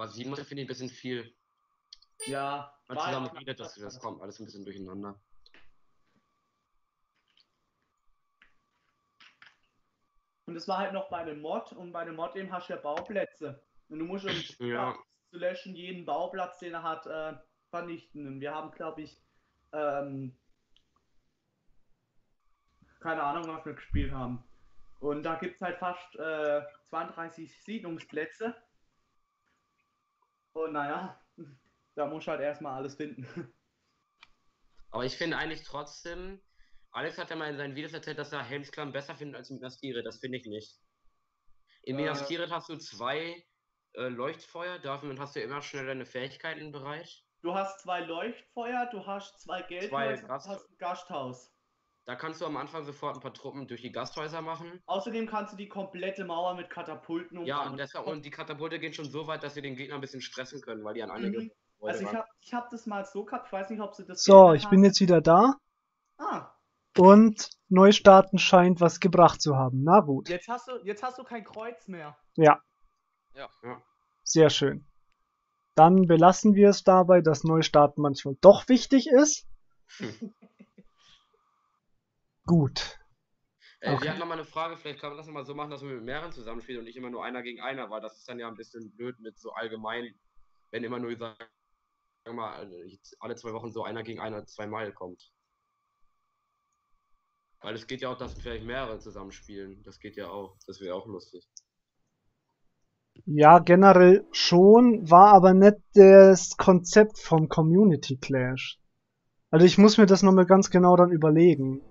Aber 7 finde ich ein bisschen viel. Ja, Man zusammen redet, das kommt alles ein bisschen durcheinander. Und es war halt noch bei einem Mod und bei einem Mod eben hast du ja Bauplätze. Und du musst, um Ja. zu löschen, jeden Bauplatz, den er hat, vernichten. Und wir haben, glaube ich, keine Ahnung, was wir gespielt haben. Und da gibt es halt fast 32 Siedlungsplätze. Und naja, da muss halt erstmal alles finden. Aber ich finde eigentlich trotzdem, Alex hat ja mal in seinen Videos erzählt, dass er Helms Klamm besser findet als Minas Tirith. Das finde ich nicht. In Minas Tirith hast du 2 Leuchtfeuer, dafür hast du immer schnell deine Fähigkeiten bereit. Du hast 2 Leuchtfeuer, du hast 2 Geldhäuser, du hast ein Gasthaus. Da kannst du am Anfang sofort ein paar Truppen durch die Gasthäuser machen. Außerdem kannst du die komplette Mauer mit Katapulten umbauen. Ja, und die Katapulte gehen schon so weit, dass sie den Gegner ein bisschen stressen können, weil die an einige... Also ich hab das mal so gehabt, ich weiß nicht, ob sie das... So, ich bin jetzt wieder da. Ah. Und Neustarten scheint was gebracht zu haben. Na gut. Jetzt hast du kein Kreuz mehr. Ja. Ja. Sehr schön. Dann belassen wir es dabei, dass Neustarten manchmal doch wichtig ist. Gut. Wir hatten nochmal eine Frage, vielleicht kann man das nochmal so machen, dass wir mit mehreren zusammenspielen und nicht immer nur einer gegen einer, weil das ist dann ja ein bisschen blöd mit so allgemein, wenn immer nur, sagen wir mal, alle 2 Wochen so einer gegen einer 2-mal kommt. Weil es geht ja auch, dass vielleicht mehrere zusammenspielen. Das geht ja auch. Das wäre auch lustig. Ja, generell schon, war aber nicht das Konzept vom Community Clash. Also ich muss mir das nochmal ganz genau dann überlegen.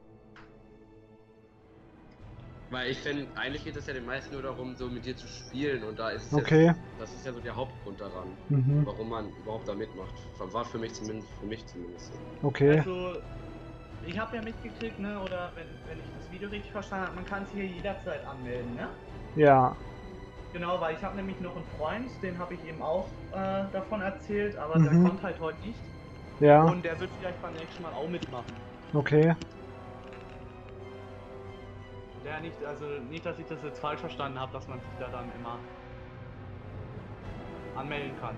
Weil ich finde, eigentlich geht es ja den meisten nur darum, so mit dir zu spielen und da ist es okay. Das ist ja so der Hauptgrund daran, warum man überhaupt da mitmacht. War für mich zumindest so. Okay. Also, ich habe ja mitgekriegt, ne, oder wenn ich das Video richtig verstanden habe, man kann sich hier jederzeit anmelden, ne? Ja. Genau, weil ich habe nämlich noch einen Freund, den habe ich eben auch davon erzählt, aber der kommt halt heute nicht. Ja. Und der wird vielleicht beim nächsten Mal auch mitmachen. Okay. Ja, nicht, dass ich das jetzt falsch verstanden habe, dass man sich da dann immer anmelden kann.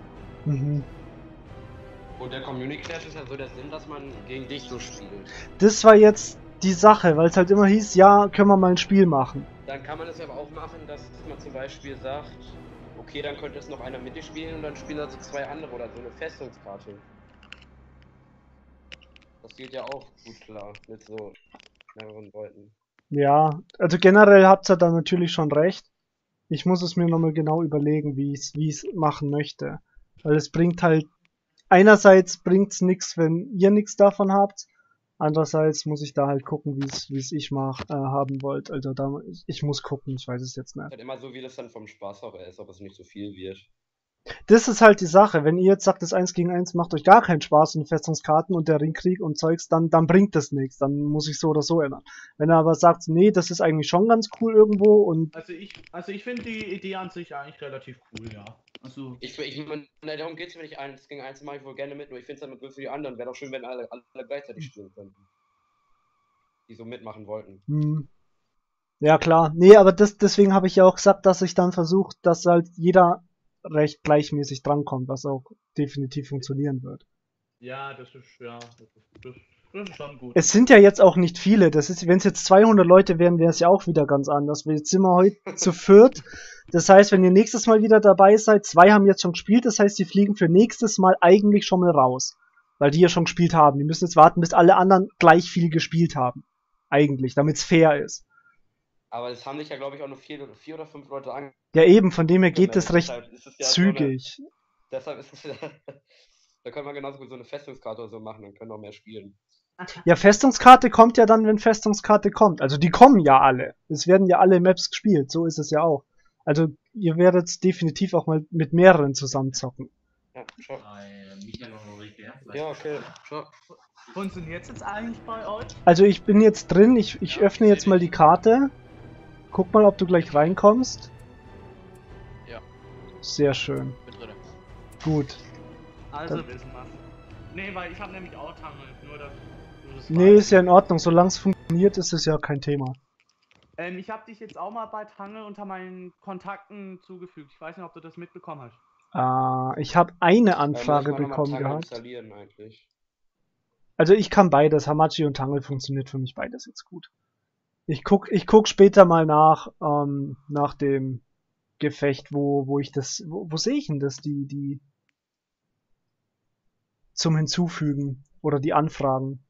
Und der Community Clash ist ja so der Sinn, dass man gegen dich so spielt. Das war jetzt die Sache, weil es halt immer hieß, ja, können wir mal ein Spiel machen. Dann kann man es aber auch machen, dass man zum Beispiel sagt, okay, dann könnte es noch einer mit dir spielen und dann spielen also 2 andere oder so eine Festungskarte. Das geht ja auch gut klar mit so mehreren Leuten. Ja, also generell habt ihr da natürlich schon recht. Ich muss es mir nochmal genau überlegen, wie ich es machen möchte. Weil es bringt halt, einerseits bringt's nichts, wenn ihr nichts davon habt. Andererseits muss ich da halt gucken, wie es ich haben wollt. Also da, ich muss gucken, ich weiß es jetzt nicht. Halt immer so, wie das dann vom Spaß auch ist, ob es nicht so viel wird. Das ist halt die Sache. Wenn ihr jetzt sagt, das 1 gegen 1 macht euch gar keinen Spaß und Festungskarten und der Ringkrieg und Zeugs, dann bringt das nichts. Dann muss ich so oder so ändern. Wenn er aber sagt, nee, das ist eigentlich schon ganz cool irgendwo und... Also ich finde die Idee an sich eigentlich relativ cool, ja. Also ich meine, darum geht's, wenn ich 1 gegen 1 mache ich wohl gerne mit, nur ich finde es dann blöd für die anderen. Wäre doch schön, wenn alle gleichzeitig spielen könnten. Die so mitmachen wollten. Ja klar. Nee, aber deswegen habe ich ja auch gesagt, dass ich dann versuche, dass halt jeder recht gleichmäßig drankommt, was auch definitiv funktionieren wird. Ja, das ist schon gut. Es sind ja jetzt auch nicht viele. Das ist, wenn es jetzt 200 Leute wären, wäre es ja auch wieder ganz anders. Jetzt sind wir heute zu 4. Das heißt, wenn ihr nächstes Mal wieder dabei seid, 2 haben jetzt schon gespielt, das heißt, die fliegen für nächstes Mal eigentlich schon mal raus. Weil die ja schon gespielt haben. Die müssen jetzt warten, bis alle anderen gleich viel gespielt haben. Eigentlich, damit es fair ist. Aber es haben sich ja, glaube ich, auch nur 4 oder 5 Leute angemeldet. Ja eben, von dem her geht es recht zügig. So deshalb ist es ja... Da können wir genauso gut so eine Festungskarte oder so machen, dann können wir auch mehr spielen. Ja, Festungskarte kommt ja dann, wenn Festungskarte kommt. Also die kommen ja alle. Es werden ja alle Maps gespielt, so ist es ja auch. Also ihr werdet definitiv auch mal mit mehreren zusammenzocken. Ja, schau. Ja, okay, schau. Funktioniert es jetzt eigentlich bei euch? Also ich bin jetzt drin, ich öffne jetzt mal die Karte. Guck mal, ob du gleich reinkommst. Ja. Sehr schön. Bin drin. Gut. Also wissen wir. Nee, weil ich habe nämlich auch Tangel, nur dass du das Nee, weißt. ist ja in Ordnung, solange es funktioniert, ist es ja kein Thema. Ich habe dich jetzt auch mal bei Tangel unter meinen Kontakten zugefügt. Ich weiß nicht, ob du das mitbekommen hast. Ich habe eine Da Anfrage muss man nochmal bekommen Tangle gehabt. installieren eigentlich. Also ich kann beides. Hamachi und Tangle funktioniert für mich beides jetzt gut. Ich guck später mal nach dem Gefecht, wo ich das, wo sehe ich denn das, die zum Hinzufügen oder die Anfragen.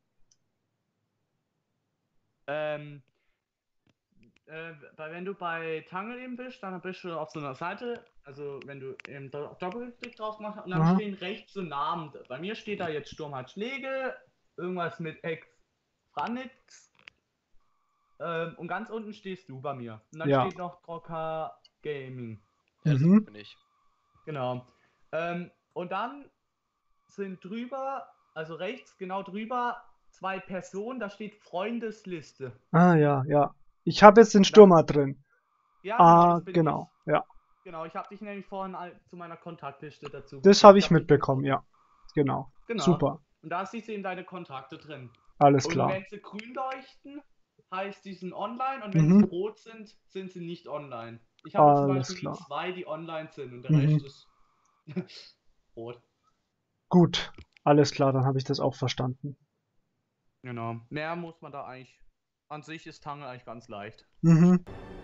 Weil wenn du bei Tangle eben bist, dann bist du auf so einer Seite, also wenn du eben Doppelklick drauf machst und dann Aha. stehen rechts so Namen. Bei mir steht da jetzt Sturm hat Schläge, irgendwas mit Ex Franix und ganz unten stehst du bei mir. Und dann Ja. steht noch Trocker Gaming. Ja, das Mhm. bin ich. Genau. Und dann sind drüber, also rechts genau drüber, 2 Personen, da steht Freundesliste. Ah, ja. Ich habe jetzt den Stürmer drin. Ja, Ah, das bin genau. Ja. ich. Genau, ich habe dich nämlich vorhin zu meiner Kontaktliste dazu. Das habe ich mitbekommen, ja. Genau. Genau. Super. Und da siehst du eben deine Kontakte drin. Alles Und klar. wenn sie grün leuchten, heißt die sind online und wenn Mhm. sie rot sind, sind sie nicht online. Ich habe zum Alles Beispiel klar. 2, die online sind und der Mhm. Rest ist rot. Gut. Alles klar, dann habe ich das auch verstanden. Genau. Mehr muss man da eigentlich. An sich ist Tangle eigentlich ganz leicht. Mhm.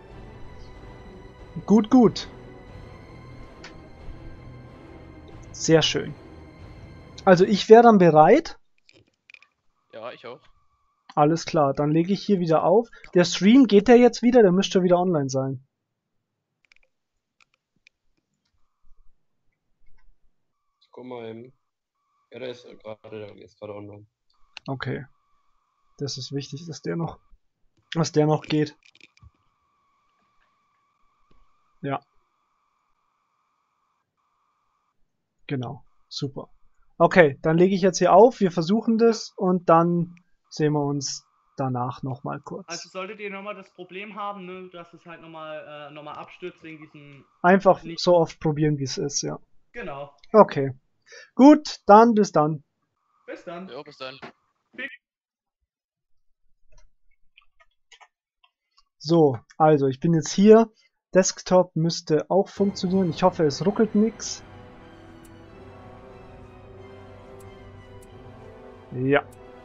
Gut. Sehr schön. Also ich wäre dann bereit. Ja, ich auch. Alles klar, dann lege ich hier wieder auf. Der Stream, geht der jetzt wieder? Der müsste wieder online sein. Guck mal eben. Ja, der ist gerade online. Okay. Das ist wichtig, dass der noch geht. Ja. Genau. Super. Okay, dann lege ich jetzt hier auf. Wir versuchen das und dann sehen wir uns danach nochmal kurz. Also solltet ihr nochmal das Problem haben, ne, dass es halt nochmal abstürzt wegen diesem. Einfach nicht- so oft probieren, wie es ist, ja. Genau. Okay. Gut, dann bis dann. Bis dann. Ja, bis dann. So, also ich bin jetzt hier. Desktop müsste auch funktionieren. Ich hoffe, es ruckelt nichts. Ja.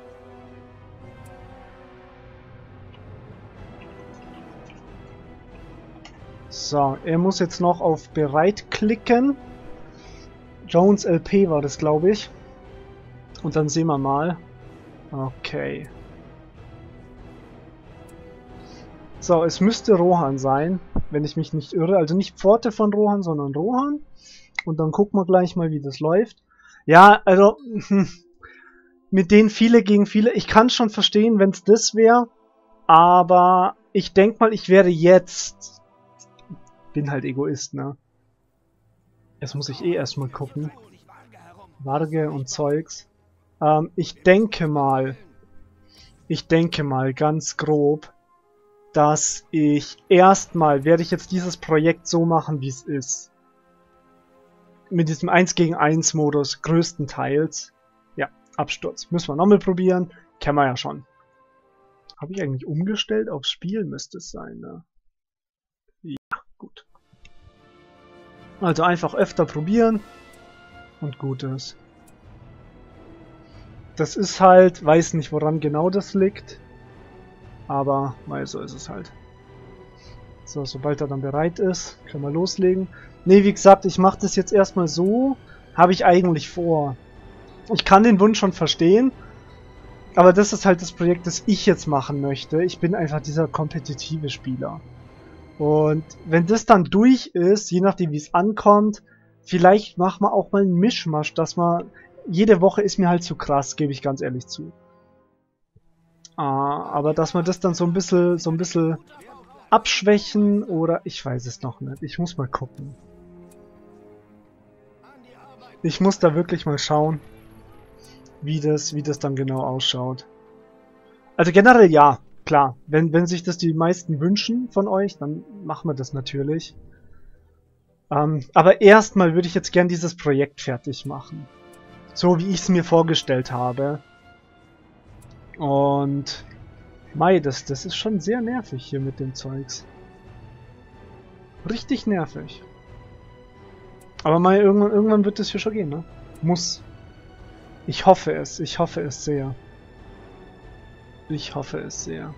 So, er muss jetzt noch auf Bereit klicken. Jones LP war das, glaube ich. Und dann sehen wir mal. Okay. So, es müsste Rohan sein, wenn ich mich nicht irre. Also nicht Pforte von Rohan, sondern Rohan. Und dann gucken wir gleich mal, wie das läuft. Ja, also mit denen viele gegen viele. Ich kann schon verstehen, wenn es das wäre. Aber ich denke mal, ich werde jetzt... Bin halt Egoist, ne? Jetzt muss ich erstmal gucken. Warge und Zeugs. Ich denke mal ganz grob, dass ich erstmal werde ich jetzt dieses Projekt so machen, wie es ist. Mit diesem 1 gegen 1 Modus größtenteils. Ja, Absturz. Müssen wir nochmal probieren. Kennen wir ja schon. Habe ich eigentlich umgestellt? Aufs Spiel müsste es sein, ne? Ja, gut. Also einfach öfter probieren. Und gut ist. Das ist halt, weiß nicht, woran genau das liegt. Aber, weil so ist es halt. So, sobald er dann bereit ist, können wir loslegen. Ne, wie gesagt, ich mache das jetzt erstmal so. Habe ich eigentlich vor. Ich kann den Wunsch schon verstehen. Aber das ist halt das Projekt, das ich jetzt machen möchte. Ich bin einfach dieser kompetitive Spieler. Und wenn das dann durch ist, je nachdem wie es ankommt, vielleicht machen wir auch mal einen Mischmasch, dass man... Jede Woche ist mir halt zu krass, gebe ich ganz ehrlich zu. Aber dass wir das dann so ein bisschen abschwächen oder... Ich weiß es noch nicht. Ich muss mal gucken. Ich muss da wirklich mal schauen, wie das dann genau ausschaut. Also generell ja, klar. Wenn sich das die meisten wünschen von euch, dann machen wir das natürlich. Aber erstmal würde ich jetzt gern dieses Projekt fertig machen. So wie ich es mir vorgestellt habe. Und Mei, das ist schon sehr nervig hier mit dem Zeugs. Richtig nervig. Aber mal irgendwann wird es hier schon gehen, ne? Muss. Ich hoffe es sehr. Ich hoffe es sehr.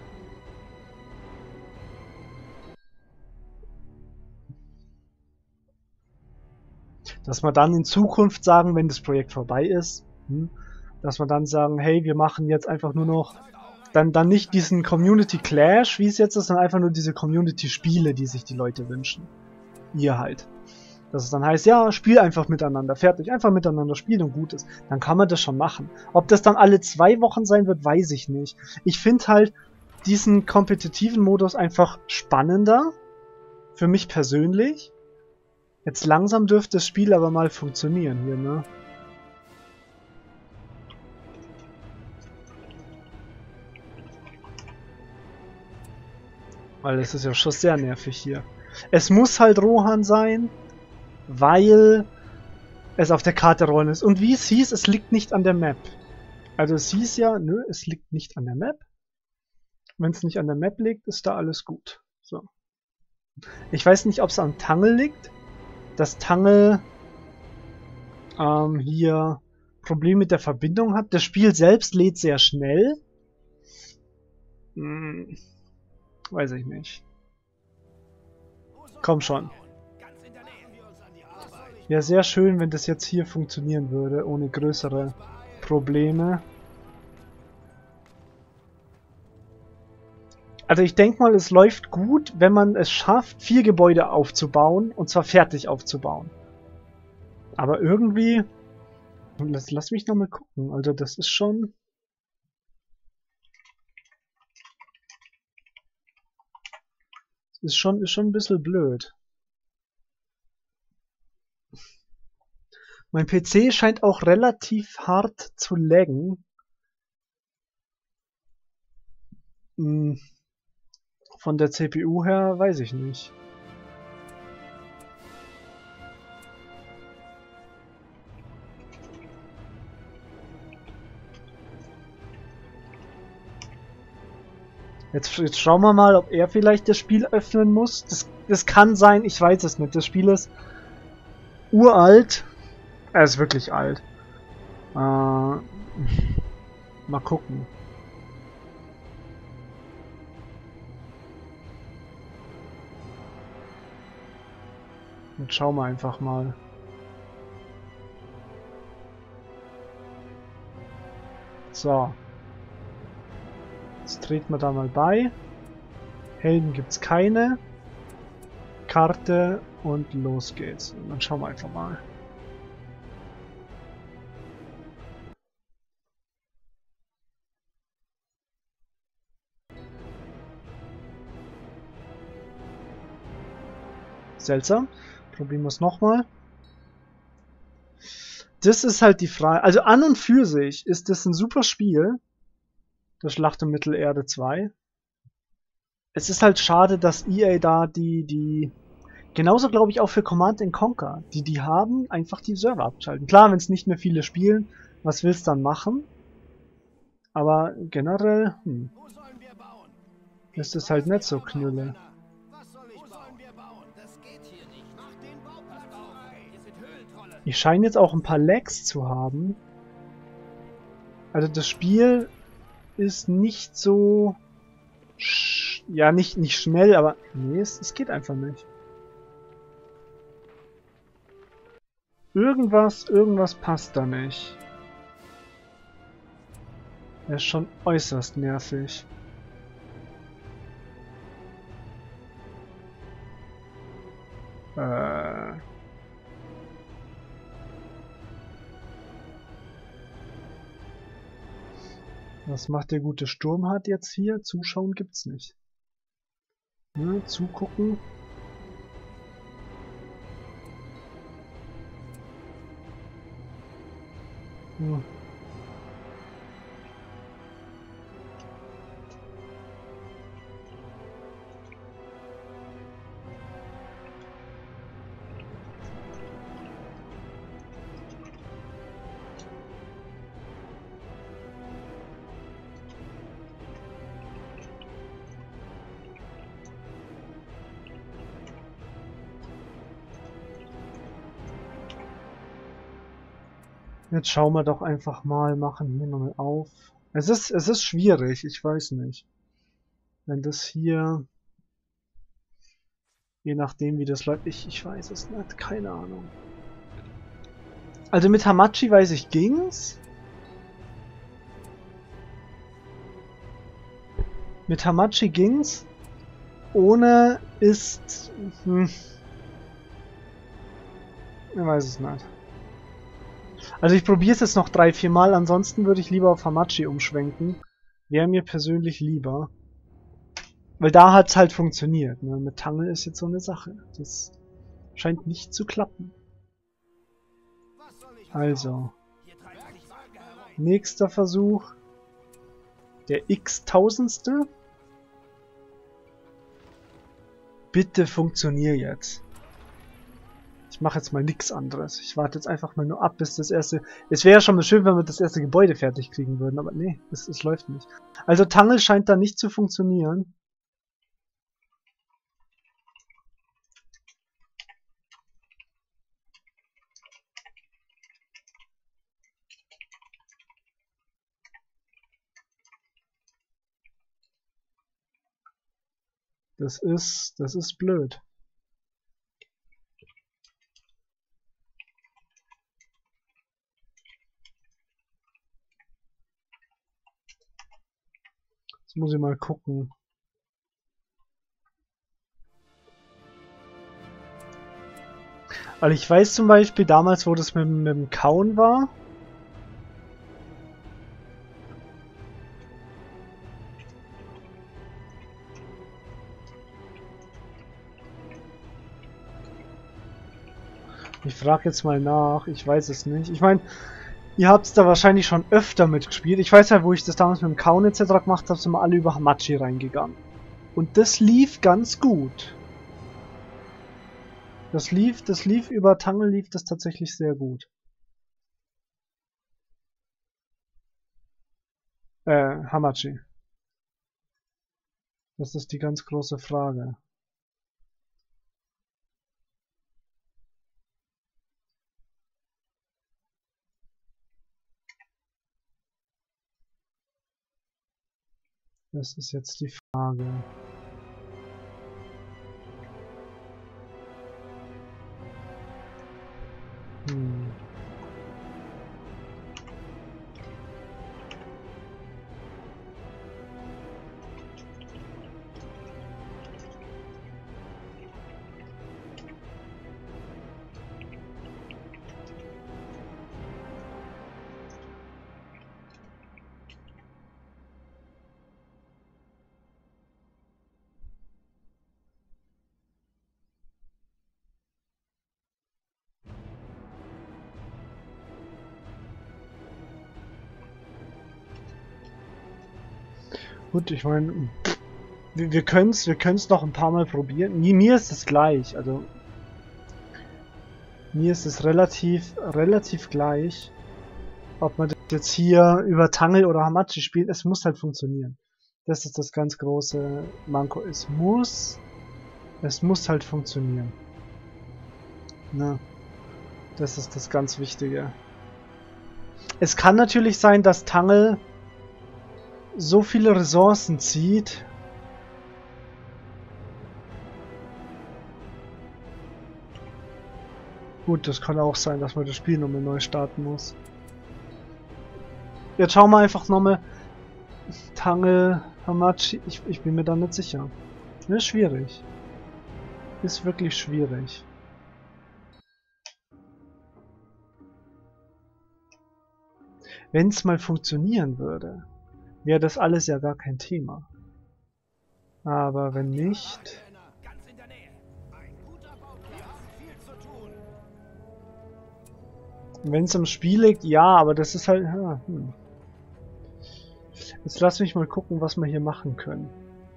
Dass wir dann in Zukunft sagen, wenn das Projekt vorbei ist, dass wir dann sagen, hey, wir machen jetzt einfach nur noch dann nicht diesen Community Clash, wie es jetzt ist, sondern einfach nur diese Community Spiele, die sich die Leute wünschen. Ihr halt. Dass es dann heißt, ja, spiel einfach miteinander, fertig, einfach miteinander spielen und gut ist. Dann kann man das schon machen. Ob das dann alle 2 Wochen sein wird, weiß ich nicht. Ich finde halt diesen kompetitiven Modus einfach spannender. Für mich persönlich. Jetzt langsam dürfte das Spiel aber mal funktionieren hier, ne? Weil es ist ja schon sehr nervig hier. Es muss halt Rohan sein, weil es auf der Karte rollen ist. Und wie es hieß, es liegt nicht an der Map. Also es hieß ja, nö, es liegt nicht an der Map. Wenn es nicht an der Map liegt, ist da alles gut. So. Ich weiß nicht, ob es an Tangle liegt. Dass Tangle hier Probleme mit der Verbindung hat. Das Spiel selbst lädt sehr schnell. Weiß ich nicht. Komm schon. Ja, sehr schön, wenn das jetzt hier funktionieren würde, ohne größere Probleme. Also ich denke mal, es läuft gut, wenn man es schafft, 4 Gebäude aufzubauen, und zwar fertig aufzubauen. Aber irgendwie... Lass mich nochmal gucken, also das ist schon... Ist schon ein bisschen blöd. Mein PC scheint auch relativ hart zu laggen. Von der CPU her weiß ich nicht. Jetzt schauen wir mal, ob er vielleicht das Spiel öffnen muss. Das kann sein, ich weiß es nicht. Das Spiel ist uralt. Er ist wirklich alt. Mal gucken. Und schauen wir einfach mal. So. Jetzt treten wir da mal bei. Helden gibt's keine. Karte und los geht's. Und dann schauen wir einfach mal. Seltsam. Probieren wir es nochmal. Das ist halt die Frage. Also an und für sich ist das ein super Spiel. Das Schlacht um Mittelerde 2. Es ist halt schade, dass EA da die genauso glaube ich auch für Command & Conquer, die haben, einfach die Server abschalten. Klar, wenn es nicht mehr viele spielen, was willst du dann machen? Aber generell, ist es halt nicht so knülle. Ich scheine jetzt auch ein paar Lags zu haben. Also das Spiel ist nicht so... Ja, nicht schnell, aber... Nee, es geht einfach nicht. Irgendwas passt da nicht. Er ist schon äußerst nervig. Was macht der gute Sturmhart jetzt hier? Zuschauen gibt's nicht. Ne, zugucken. Hm. Jetzt schauen wir doch einfach mal, machen hier nochmal auf. Es ist schwierig, ich weiß nicht. Wenn das hier, je nachdem wie das läuft, ich weiß es nicht, keine Ahnung. Also mit Hamachi weiß ich ging's. Mit Hamachi ging's. Ohne ist, ich weiß es nicht. Also ich probiere es jetzt noch 3-4 Mal, ansonsten würde ich lieber auf Hamachi umschwenken. Wäre mir persönlich lieber. Weil da hat's halt funktioniert. Ne? Mit Tangle ist jetzt so eine Sache. Das scheint nicht zu klappen. Also. Nächster Versuch. Der x-tausendste. Bitte funktionier jetzt. Ich mache jetzt mal nichts anderes. Ich warte jetzt einfach mal nur ab, bis das erste... Es wäre ja schon mal schön, wenn wir das erste Gebäude fertig kriegen würden, aber nee, es läuft nicht. Also Tangle scheint da nicht zu funktionieren. Das ist blöd. Jetzt muss ich mal gucken. Weil ich weiß zum Beispiel damals, wo das mit dem Kauen war. Ich frage jetzt mal nach, ich weiß es nicht. Ich meine, ihr habt es da wahrscheinlich schon öfter mitgespielt. Ich weiß ja, wo ich das damals mit dem Kauen etc. gemacht habe, sind wir alle über Hamachi reingegangen. Und das lief ganz gut. Das lief über Tangle lief das tatsächlich sehr gut. Hamachi. Das ist die ganz große Frage. Das ist jetzt die Frage. Gut, ich meine, wir können's noch ein paar Mal probieren. Mir ist es gleich, also mir ist es relativ gleich, ob man das jetzt hier über Tangle oder Hamachi spielt. Es muss halt funktionieren. Das ist das ganz große Manko. Es muss halt funktionieren. Na, das ist das ganz Wichtige. Es kann natürlich sein, dass Tangle so viele Ressourcen zieht. Gut, das kann auch sein, dass man das Spiel nochmal neu starten muss. Jetzt schauen wir einfach nochmal. Tangle, Hamachi, ich bin mir da nicht sicher. Ist schwierig. Ist wirklich schwierig. Wenn es mal funktionieren würde, wäre das alles ja gar kein Thema. Aber wenn nicht... Wenn es am Spiel liegt, ja, aber das ist halt... Jetzt lass mich mal gucken, was wir hier machen können.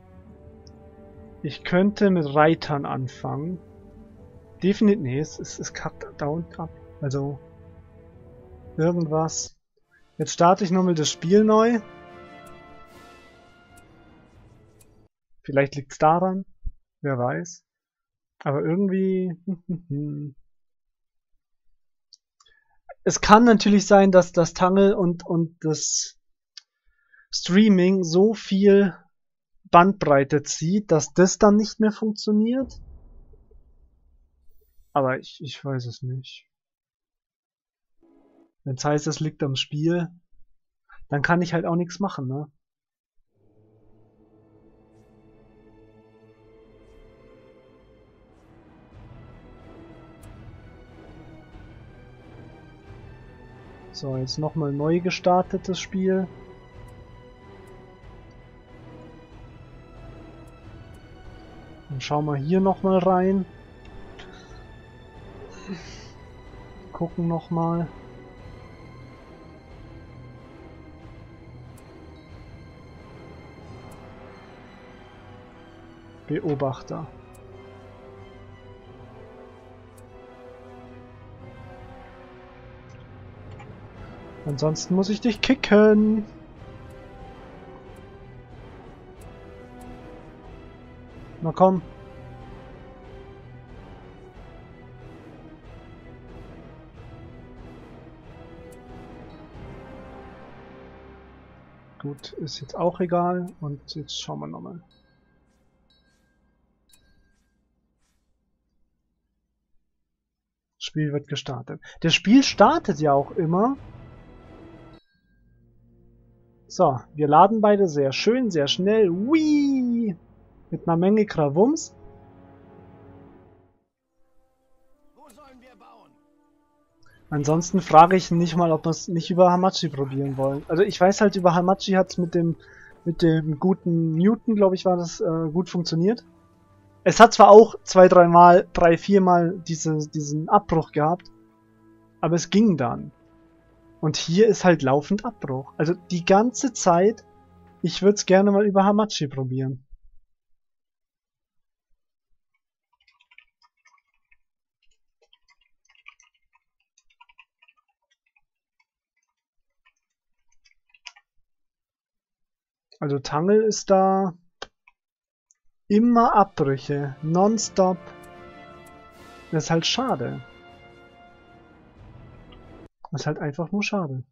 Ich könnte mit Reitern anfangen. Definitiv... Nee, es kackt dauernd ab. Also... Irgendwas... Jetzt starte ich nochmal das Spiel neu. Vielleicht liegt es daran. Wer weiß. Aber irgendwie... es kann natürlich sein, dass das Tangle und das Streaming so viel Bandbreite zieht, dass das dann nicht mehr funktioniert. Aber ich weiß es nicht. Wenn es heißt, es liegt am Spiel, dann kann ich halt auch nichts machen, ne? So, jetzt nochmal neu gestartetes Spiel. Dann schauen wir hier nochmal rein. Gucken nochmal. Beobachter. Ansonsten muss ich dich kicken. Na komm. Gut, ist jetzt auch egal. Und jetzt schauen wir nochmal. Spiel wird gestartet. Das Spiel startet ja auch immer. So, wir laden beide sehr schön, sehr schnell. Whee! Mit einer Menge Krawums. Wo sollen wir bauen? Ansonsten frage ich nicht mal, ob wir es nicht über Hamachi probieren wollen. Also ich weiß halt, über Hamachi hat es mit dem guten Newton, glaube ich, war das gut funktioniert. Es hat zwar auch 3, 4 Mal diesen Abbruch gehabt, aber es ging dann. Und hier ist halt laufend Abbruch. Also die ganze Zeit, ich würde es gerne mal über Hamachi probieren. Also Tangle ist da immer Abbrüche, nonstop. Das ist halt schade. Das ist halt einfach nur schade.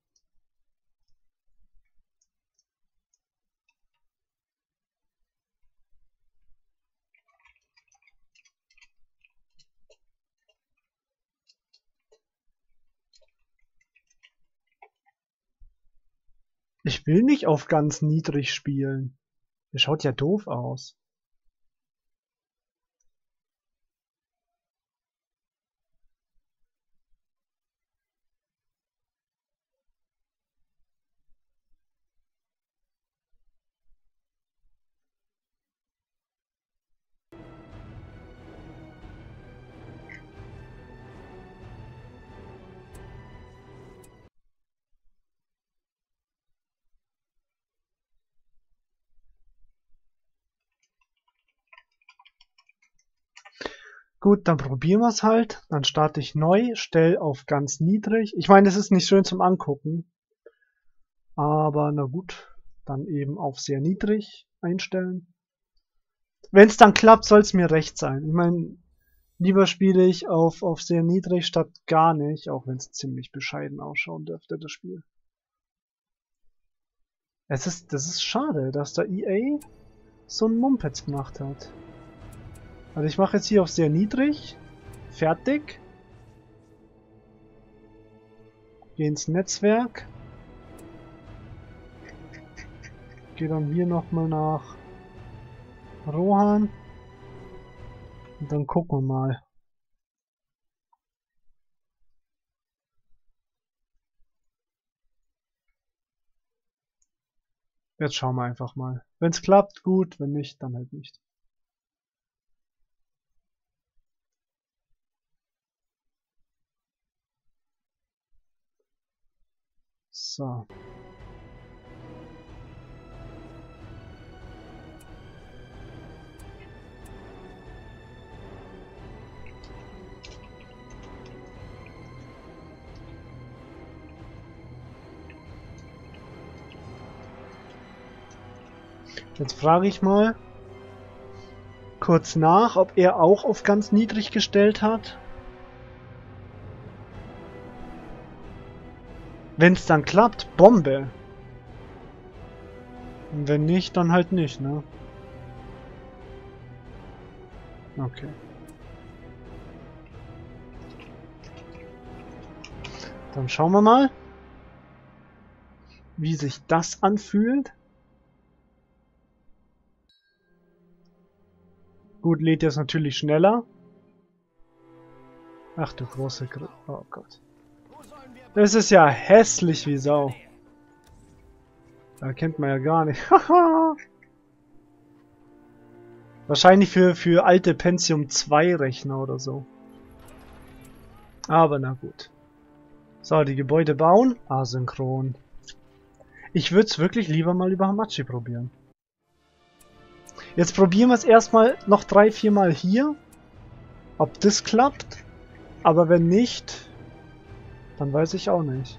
Ich will nicht auf ganz niedrig spielen. Das schaut ja doof aus. Gut, dann probieren wir es halt. Dann starte ich neu, stelle auf ganz niedrig. Ich meine, es ist nicht schön zum Angucken. Aber na gut, dann eben auf sehr niedrig einstellen. Wenn es dann klappt, soll es mir recht sein. Ich meine, lieber spiele ich auf sehr niedrig statt gar nicht, auch wenn es ziemlich bescheiden ausschauen dürfte, das Spiel. Das ist schade, dass da EA so ein Mumpitz gemacht hat. Also ich mache jetzt hier auf sehr niedrig. Fertig. Gehe ins Netzwerk. Gehe dann hier nochmal nach Rohan. Und dann gucken wir mal. Jetzt schauen wir einfach mal. Wenn es klappt, gut. Wenn nicht, dann halt nicht. So. Jetzt frage ich mal kurz nach, ob er auch auf ganz niedrig gestellt hat. Wenn es dann klappt, Bombe. Und wenn nicht, dann halt nicht, ne? Okay. Dann schauen wir mal, wie sich das anfühlt. Gut, lädt jetzt natürlich schneller. Ach du große oh Gott. Das ist ja hässlich wie Sau. Da kennt man ja gar nicht. Wahrscheinlich für alte Pentium 2 Rechner oder so. Aber na gut. So, die Gebäude bauen. Asynchron. Ich würde es wirklich lieber mal über Hamachi probieren. Jetzt probieren wir es erstmal noch 3-4 Mal hier. Ob das klappt. Aber wenn nicht, dann weiß ich auch nicht.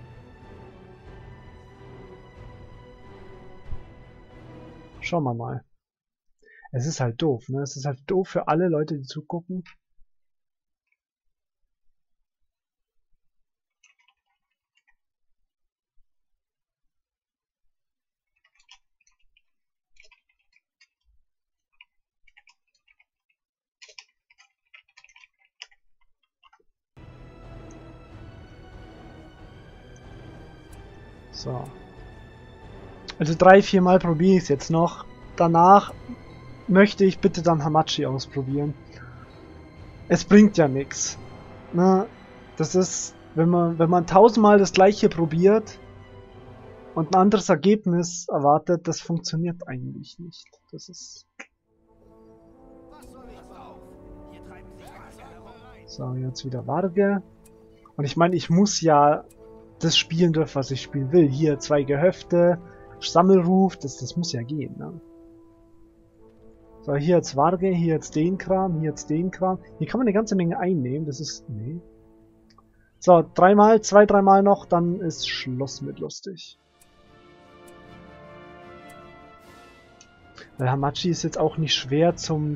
Schauen wir mal. Es ist halt doof, ne? Es ist halt doof für alle Leute, die zugucken. So. Also 3-4 Mal probiere ich es jetzt noch. Danach möchte ich bitte dann Hamachi ausprobieren. Es bringt ja nichts. Ne? Das ist, wenn man 1000-mal das gleiche probiert und ein anderes Ergebnis erwartet, das funktioniert eigentlich nicht. Das ist... So, jetzt wieder Warge. Und ich meine, ich muss ja das spielen dürfen, was ich spielen will. Hier 2 Gehöfte, Sammelruf, das muss ja gehen, ne? So, hier jetzt Warge, hier jetzt den Kram, hier jetzt den Kram. Hier kann man eine ganze Menge einnehmen, das ist... Nee. So, 2-3 Mal noch, dann ist Schluss mit lustig. Weil Hamachi ist jetzt auch nicht schwer zum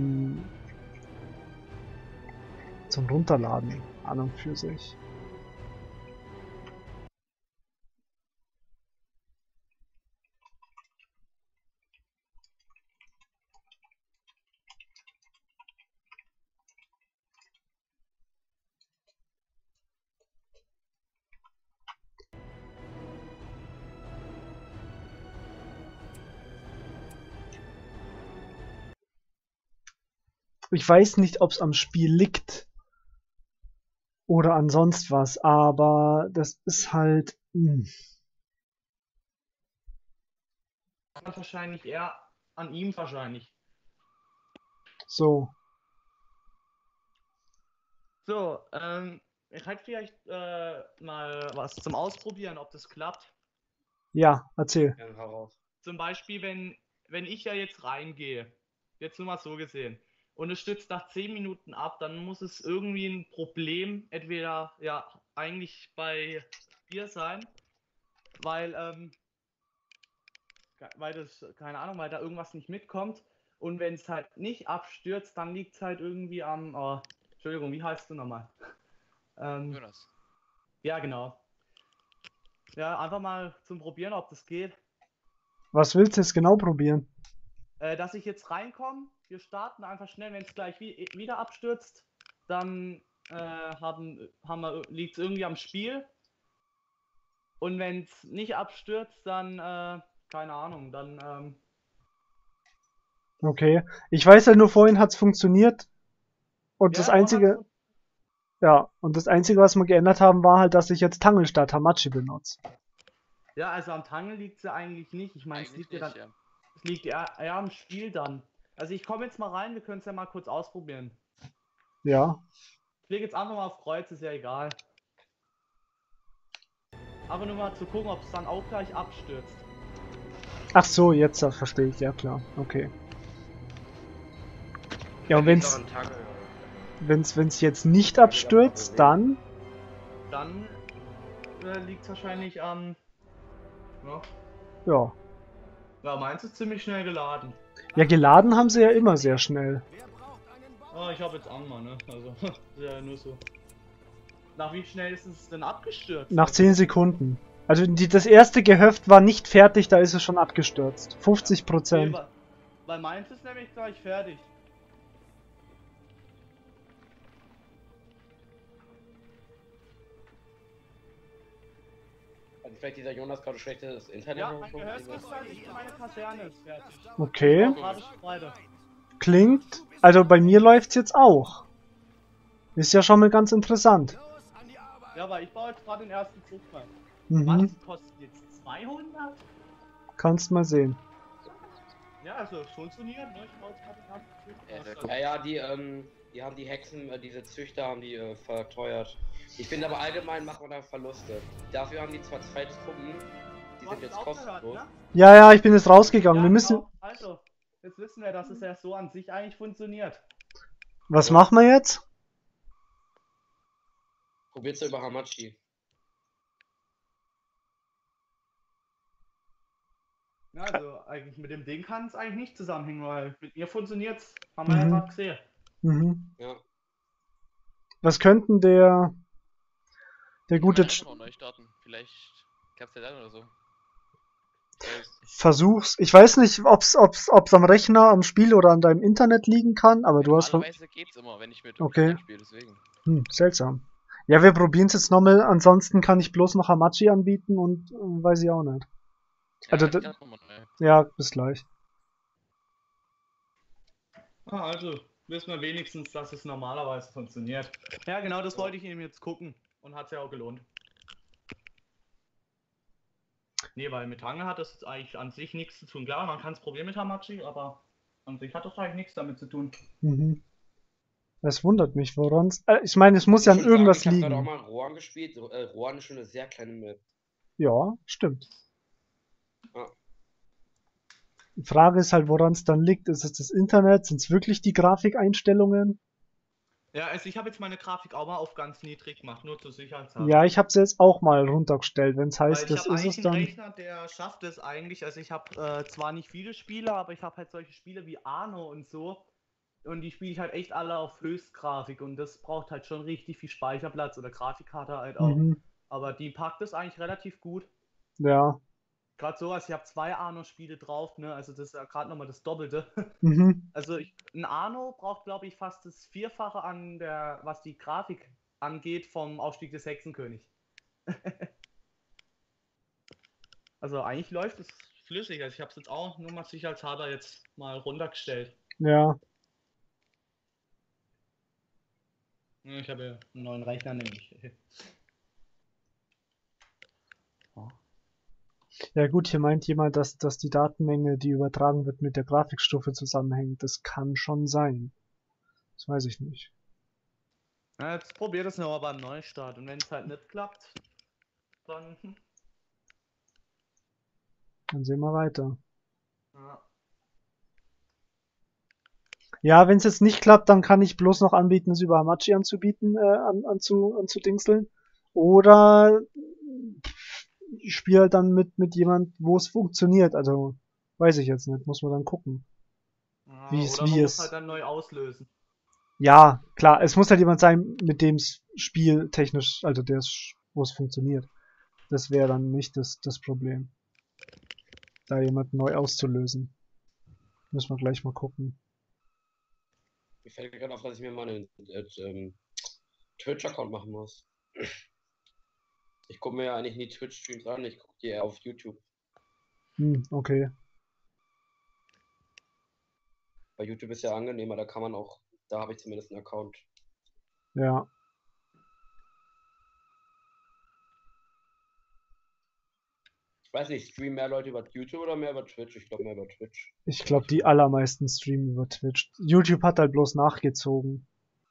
Runterladen, an und für sich. Ich weiß nicht, ob es am Spiel liegt oder an sonst was, aber das ist halt... Wahrscheinlich eher an ihm wahrscheinlich. So. So, ich hätte vielleicht mal was zum Ausprobieren, ob das klappt. Ja, erzähl. Ja, heraus. Zum Beispiel, wenn ich ja jetzt reingehe, jetzt nur mal so gesehen, und es stützt nach 10 Minuten ab, dann muss es irgendwie ein Problem entweder ja eigentlich bei dir sein, weil das, keine Ahnung, weil da irgendwas nicht mitkommt, und wenn es halt nicht abstürzt, dann liegt es halt irgendwie am, Entschuldigung, wie heißt du nochmal? Jonas. Ja, genau. Ja, einfach mal zum Probieren, ob das geht. Was willst du jetzt genau probieren? Dass ich jetzt reinkomme, wir starten einfach schnell, wenn es gleich wieder abstürzt, dann liegt es irgendwie am Spiel. Und wenn es nicht abstürzt, dann, keine Ahnung, dann... Okay. Ich weiß ja nur, vorhin hat es funktioniert. Und ja, das Einzige... Ja, und das Einzige, was wir geändert haben, war halt, dass ich jetzt Tangle statt Hamachi benutze. Ja, also am Tangle liegt es ja eigentlich nicht. Ich meine, es liegt ja dann... Ja. Es liegt eher am Spiel dann. Also ich komme jetzt mal rein, wir können es ja mal kurz ausprobieren. Ja. Ich lege jetzt einfach mal auf Kreuz, ist ja egal. Aber nur mal zu gucken, ob es dann auch gleich abstürzt. Ach so, jetzt das verstehe ich, ja klar. Okay. Ja, und wenn's jetzt nicht abstürzt, dann... Dann liegt es wahrscheinlich an... Ja. Ja. Ja, meins ist ziemlich schnell geladen. Ja, geladen haben sie ja immer sehr schnell. Oh, ich habe jetzt an, Mann, ne? Also, ja, nur so. Nach wie schnell ist es denn abgestürzt? Nach 10 Sekunden. Also das erste Gehöft war nicht fertig, da ist es schon abgestürzt. 50%. Okay, weil meins ist nämlich gleich fertig. Also vielleicht dieser Jonas gerade schlechtes Internet. Ja, oder mein so. Gehöft ist fertig, meine Kaserne ist fertig. Okay. Gerade weiter. Klingt. Also bei mir läuft's jetzt auch. Ist ja schon mal ganz interessant. Los, an die Arbeit! Ja, weil ich baue jetzt gerade den ersten Zug rein. Mhm. Was kostet jetzt 200? Kannst mal sehen. Ja, also es funktioniert, ne? Ich baue jetzt gerade den ersten Zug. Ja, die haben die Hexen, diese Züchter haben die verteuert. Ich finde aber allgemein macht man da Verluste. Dafür haben die zwar 2 Truppen, die Du sind hast jetzt es auch gehört, kostenlos. ne? Ja, ich bin jetzt rausgegangen. Wir müssen. Genau. Also, jetzt wissen wir, dass es ja so an sich eigentlich funktioniert. Was machen wir jetzt? Probiert's über Hamachi. Ja, also eigentlich mit dem Ding kann es eigentlich nicht zusammenhängen, weil mit mir funktioniert's. Haben wir ja Mhm. gerade gesehen. Mhm. Ja. Was könnten der gute Kann man einfach neu starten. Vielleicht klappt ja dann oder so. Versuch's. Ich weiß nicht, ob's am Rechner, am Spiel oder an deinem Internet liegen kann, aber du hast. Normalerweise geht's immer, wenn ich mit Okay. spiele, deswegen. Seltsam. Ja, wir probieren's jetzt nochmal. Ansonsten kann ich bloß noch Hamachi anbieten und weiß ich auch nicht. Also, ich kann noch mal neu. ja, bis gleich. Also wissen wir wenigstens, dass es normalerweise funktioniert. Ja, genau, das wollte ich eben jetzt gucken. Und hat's ja auch gelohnt. Nee, weil mit Hange hat das eigentlich an sich nichts zu tun. Klar, man kann es probieren mit Hamachi, aber an sich hat das eigentlich nichts damit zu tun. Mhm. Das wundert mich, woran's. Ich meine, es muss ja an Ich muss irgendwas sagen, ich habe gerade auch liegen. mal Rohan gespielt. Rohan ist schon eine sehr kleine Map. Ja, stimmt. Ja. Die Frage ist halt, woran es dann liegt. Ist es das Internet? Sind es wirklich die Grafikeinstellungen? Ja, also ich habe jetzt meine Grafik auch mal auf ganz niedrig gemacht, nur zur Sicherheitshalber. Ja, ich habe sie jetzt auch mal runtergestellt. Wenn es Weil heißt, ich das habe ist es eigentlich einen dann. Rechner, der schafft es eigentlich. Also ich habe zwar nicht viele Spiele, aber ich habe halt solche Spiele wie Arno und so. Und die spiele ich halt echt alle auf Höchstgrafik. Und das braucht halt schon richtig viel Speicherplatz oder Grafikkarte halt auch. Mhm. Aber die packt es eigentlich relativ gut. Ja. Gerade sowas, ich habe 2 Arno-Spiele drauf, ne? Also das ist ja gerade nochmal das Doppelte. Mhm. Also ein Arno braucht, glaube ich, fast das Vierfache an der, was die Grafik angeht, vom Aufstieg des Hexenkönig. Also eigentlich läuft es flüssig. Also ich habe es jetzt auch nur mal sicherheitshalber jetzt mal runtergestellt. Ja. Ich habe ja einen neuen Rechner nämlich. Ja gut, hier meint jemand, dass die Datenmenge, die übertragen wird, mit der Grafikstufe zusammenhängt. Das kann schon sein. Das weiß ich nicht. Ja, jetzt probiert es noch mal beim Neustart. Und wenn es halt nicht klappt, dann. Dann sehen wir weiter. Ja. Ja, wenn es jetzt nicht klappt, dann kann ich bloß noch anbieten, es über Hamachi anzubieten, anzudingseln. Oder ich spiele halt dann mit jemand, wo es funktioniert. Also, weiß ich jetzt nicht, muss man dann gucken. Ja, Wie es- oder man wie muss es- halt dann neu auslösen. Ja, klar, es muss halt jemand sein, mit dem es spieltechnisch, also wo es funktioniert. Das wäre dann nicht das Problem. Da jemand neu auszulösen. Müssen wir gleich mal gucken. Mir fällt gerade auf, dass ich mir mal einen Twitch-Account machen muss. Ich gucke mir ja eigentlich nie Twitch-Streams an, ich gucke die eher auf YouTube. Okay. Bei YouTube ist ja angenehmer, da kann man auch, da habe ich zumindest einen Account. Ja. Ich weiß nicht, streamen mehr Leute über YouTube oder mehr über Twitch? Ich glaube mehr über Twitch. Ich glaube, die allermeisten streamen über Twitch. YouTube hat halt bloß nachgezogen.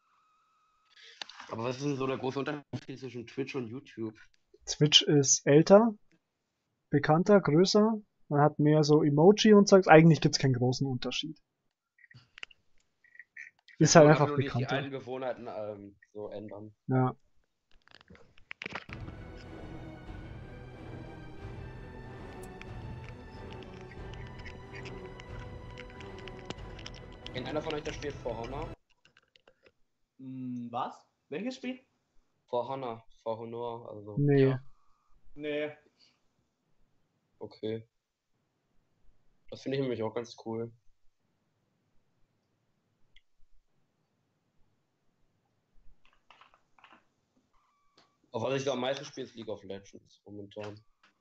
Aber was ist denn so der große Unterschied zwischen Twitch und YouTube? Twitch ist älter, bekannter, größer. Man hat mehr so Emoji und Zeugs. Eigentlich gibt's keinen großen Unterschied. Ist halt einfach nur die bekannter. alten Gewohnheiten so ändern. Ja. Kennt einer von euch das Spiel For Honor? Was? Welches Spiel? Vor Hannah, vor Honor, also Nee. Ja. Nee. okay. Das finde ich nämlich auch ganz cool. Auf was ich da am meisten spiele, ist League of Legends momentan.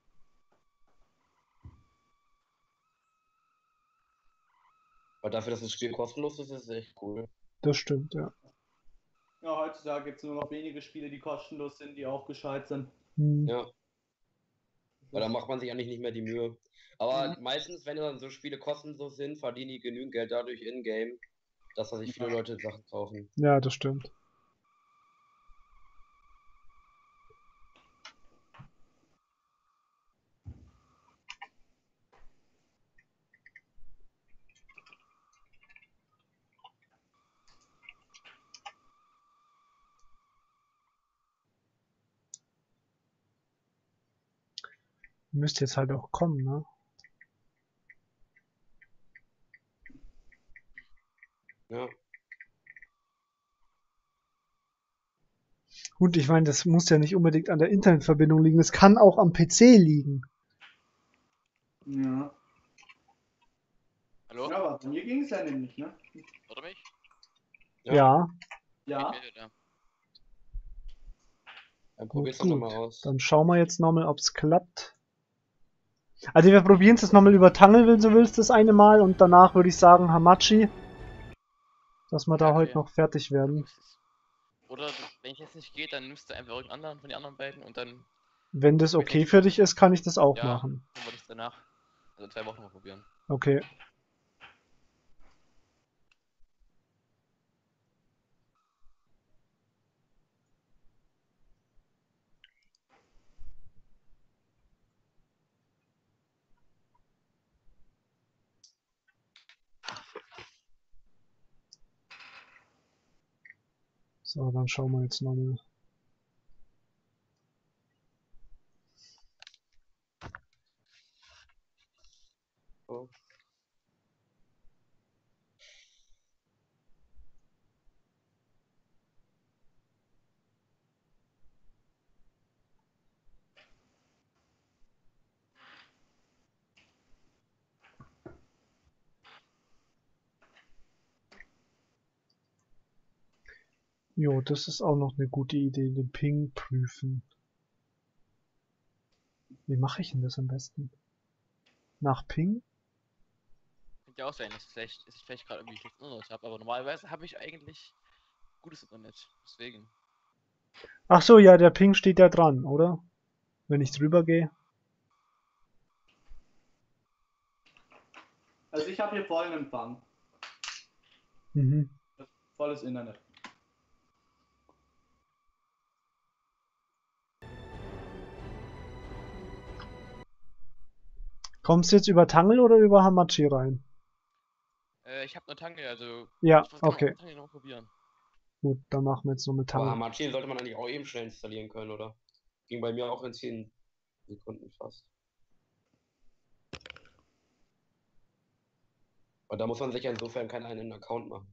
Weil dafür, dass das Spiel kostenlos ist, ist es echt cool. Das stimmt, ja. Ja, heutzutage gibt es nur noch wenige Spiele, die kostenlos sind, die auch gescheit sind. Hm. Ja, weil da macht man sich eigentlich nicht mehr die Mühe. Aber Mhm. meistens, wenn dann so Spiele kostenlos sind, verdienen die genügend Geld dadurch in-game, dass da sich viele Leute Sachen kaufen. Ja, das stimmt. Müsste jetzt halt auch kommen, ne? Ja, Gut, ich meine, das muss ja nicht unbedingt an der Internetverbindung liegen. Es kann auch am PC liegen. Ja. Hallo? Ja, aber bei mir ging es ja nämlich, ne? Hört ihr mich? Ja, Ja. Ich da. dann gut, probier's doch nochmal gut. aus. Dann schauen wir jetzt nochmal, ob es klappt. Also wir probieren es jetzt nochmal über Tangle, wenn du willst, das eine Mal. Und danach würde ich sagen Hamachi. Dass wir da Okay. heute noch fertig werden. Oder wenn ich jetzt nicht geht, dann nimmst du einfach irgendeinen anderen von den anderen beiden und dann Wenn das okay für dich ist, kann ich das auch ja, machen. können wir das danach, also in 2 Wochen mal probieren. Okay. So, dann schauen wir jetzt nochmal. So. Jo, das ist auch noch eine gute Idee, den Ping prüfen. Wie mache ich denn das am besten? Nach Ping? Könnte ja auch sein, dass ich vielleicht gerade irgendwie schlechtes Internet habe, aber normalerweise habe ich eigentlich gutes Internet. Deswegen. Ach so, ja, der Ping steht ja dran, oder? Wenn ich drüber gehe. Also ich habe hier vollen Empfang. Mhm. Volles Internet. Kommst du jetzt über Tangle oder über Hamachi rein? Ich habe nur Tangle, also Ja, ich kann okay. auch Tangle noch probieren. Gut, dann machen wir jetzt nur mit Aber Tangle. Hamachi sollte man eigentlich auch eben schnell installieren können, oder? Ging bei mir auch in 10 Sekunden fast. Aber da muss man sich ja insofern keinen eigenen Account machen.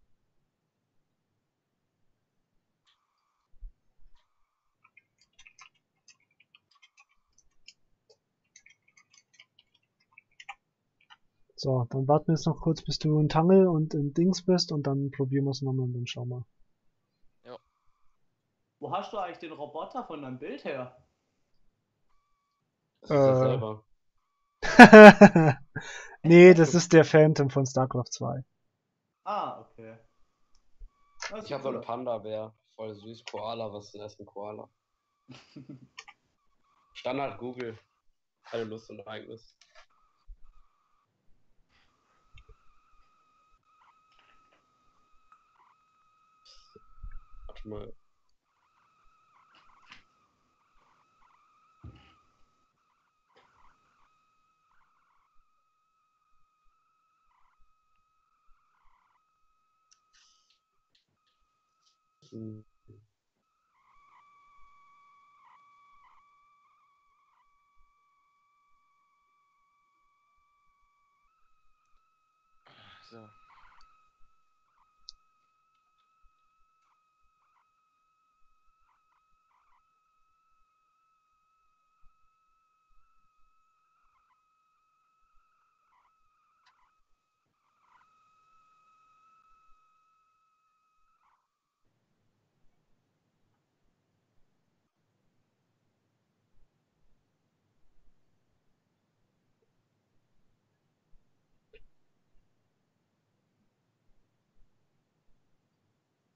So, dann warten wir jetzt noch kurz, bis du in Tangle und in Dings bist und dann probieren wir es nochmal und dann schauen wir. Wo hast du eigentlich den Roboter von deinem Bild her? Das ist ja selber. Nee, das ist der Phantom von StarCraft 2. Ah, okay. Das Ich habe so einen Panda-Bär. Voll süß. Koala, was ist denn ein Koala? Standard Google. Keine Lust und eigenes. Warte mal. Hm. So.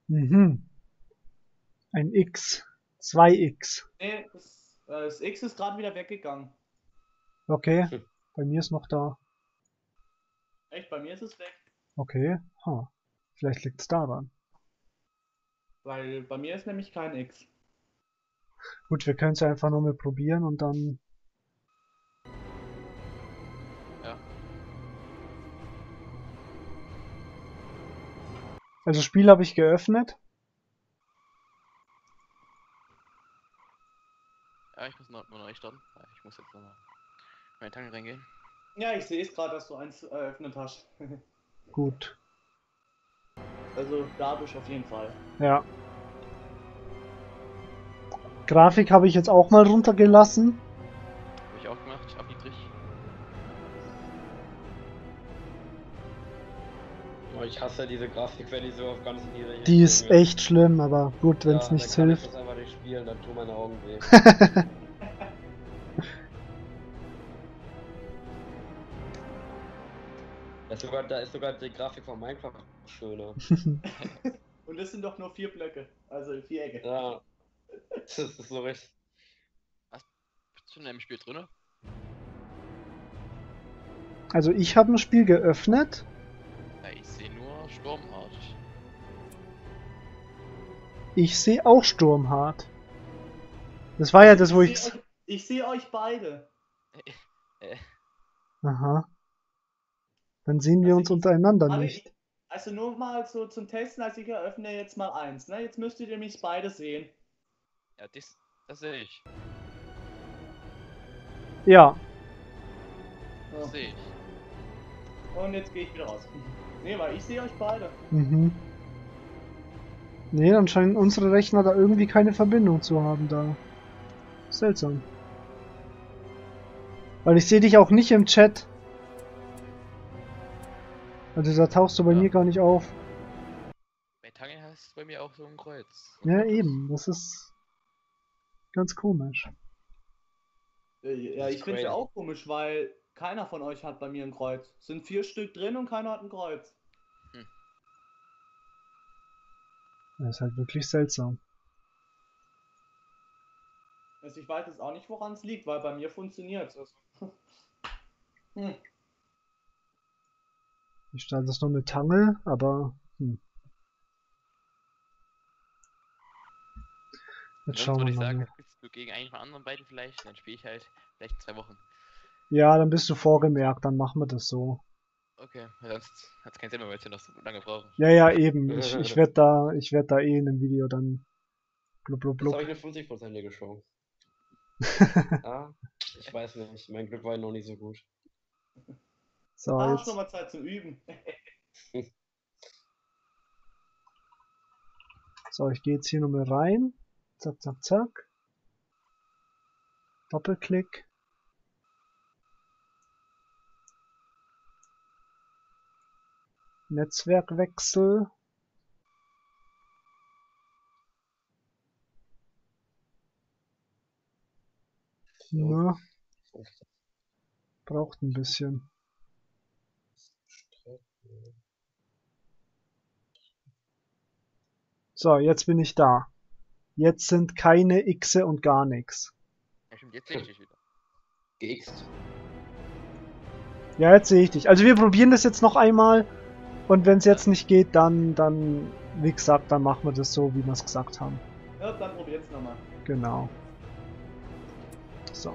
Mhm. Ein X. 2X. Nee, das X ist gerade wieder weggegangen. Okay. Bei mir ist noch da. Echt, bei mir ist es weg. Okay. Vielleicht liegt es daran. Weil bei mir ist nämlich kein X. Gut, wir können es ja einfach nur mal probieren und dann. Ja. Also Spiel habe ich geöffnet. Ja, ich muss noch neu starten. Ja, ich muss jetzt nochmal meine Tange reingehen. Ja, ich sehe es gerade, dass du eins eröffnet hast. Gut. Also dadurch auf jeden Fall. Ja. Grafik habe ich jetzt auch mal runtergelassen. Habe ich auch gemacht, auf niedrig. Oh, ich hasse diese Grafik, wenn ich so auf ganz niedrig. Die ist echt schlimm, aber gut, wenn es ja, nichts dann kann hilft. ich das einfach nicht spielen, dann tun meine Augen weh. Da ist sogar die Grafik von Minecraft schöner. Und das sind doch nur 4 Blöcke, also Vierecke. Ja, das ist so richtig. Bist du in einem Spiel drin? Also ich habe ein Spiel geöffnet. Ja, ich sehe nur Sturmhart. Ich sehe auch Sturmhart. Das war ja das, wo ich... Ich sehe euch beide. Aha. Dann sehen wir Also uns untereinander Aber nicht. Also nur mal so zum Testen, als ich eröffne jetzt mal eins. Ne? Jetzt müsstet ihr mich beide sehen. Ja, das sehe ich. Ja. So. Das sehe ich. Und jetzt gehe ich wieder raus. Ne, weil ich sehe euch beide. Mhm. Nee, dann scheinen unsere Rechner da irgendwie keine Verbindung zu haben da. Seltsam. Weil ich sehe dich auch nicht im Chat. Also da tauchst du bei Ja. mir gar nicht auf. Bei Tange hast du bei mir auch so ein Kreuz. Ja, eben. Das ist ganz komisch. Ja, Das ist ich finde es ja crazy. auch komisch, weil keiner von euch hat bei mir ein Kreuz. Es sind 4 Stück drin und keiner hat ein Kreuz. Das ist halt wirklich seltsam. Also ich weiß jetzt auch nicht, woran es liegt, weil bei mir funktioniert es. Ich starte das noch mit Tangel, aber Jetzt Sonst schauen würde wir ich sagen, mal. spielst du gegen einen von anderen beiden vielleicht, dann spiele ich halt vielleicht in 2 Wochen. Ja, dann bist du vorgemerkt, dann machen wir das so. Okay, weil sonst hat es keinen Sinn mehr, weil wir noch so lange brauchen. Ja, ja, eben. Ich werd da eh in einem Video dann blub blub Jetzt habe blub. ich eine 50%ige Chance. Ja, ich weiß nicht, mein Glück war noch nicht so gut. So, Ah, jetzt. schon mal Zeit zum Üben. So, ich gehe jetzt hier nochmal rein. Zack, zack, zack. Doppelklick. Netzwerkwechsel. Na, braucht ein bisschen. So, jetzt bin ich da. Jetzt sind keine Xe und gar nichts. Ja, stimmt, jetzt sehe ich dich wieder. Geixt. Ja, jetzt sehe ich dich. Also wir probieren das jetzt noch einmal. Und wenn es jetzt nicht geht, dann, wie gesagt, dann machen wir das so, wie wir es gesagt haben. Ja, dann probiert's nochmal. Genau. So.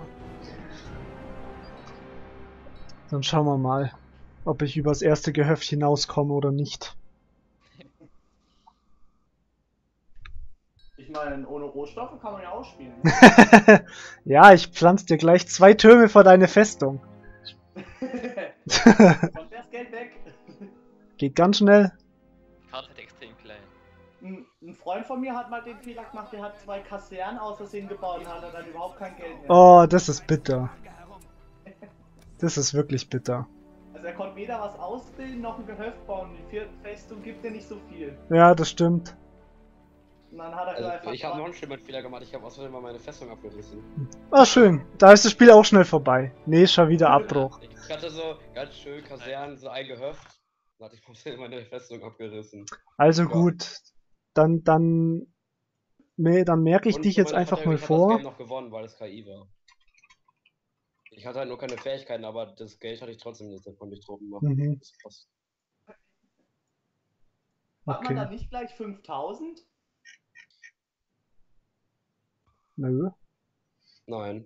Dann schauen wir mal, ob ich übers erste Gehöft hinauskomme oder nicht. Ich meine, ohne Rohstoffe kann man ja auch spielen. Ja, ich pflanze dir gleich 2 Türme vor deine Festung. Kommt das Geld weg. Geht ganz schnell. Die Karte ist extrem klein. Ein Freund von mir hat mal den Fehler gemacht, der hat 2 Kasernen aus Versehen gebaut und hat dann überhaupt kein Geld mehr. Oh, das ist bitter. Das ist wirklich bitter. Also er konnte weder was ausbilden noch ein Gehöft bauen. Die Festung gibt ja nicht so viel. Ja, das stimmt. Und dann hat er Also, einfach ich habe noch einen schlimmen Fehler gemacht, ich habe außerdem mal meine Festung abgerissen. Ah, schön. Da ist das Spiel auch schnell vorbei. Nee, schon wieder Abbruch. Ich hatte so ganz schön Kasernen, so ein Gehöft. Da hatte ich meine Festung abgerissen. Also Ja. gut. dann merke ich Und dich jetzt meine einfach Verteidigung, mal ich hab das vor. Game noch gewonnen, weil es KI war. Ich hatte halt nur keine Fähigkeiten, aber das Geld hatte ich trotzdem nicht, da konnte ich Truppen machen. Mhm. Das passt. Hat man Okay. dann nicht gleich 5000? Nö. Nein.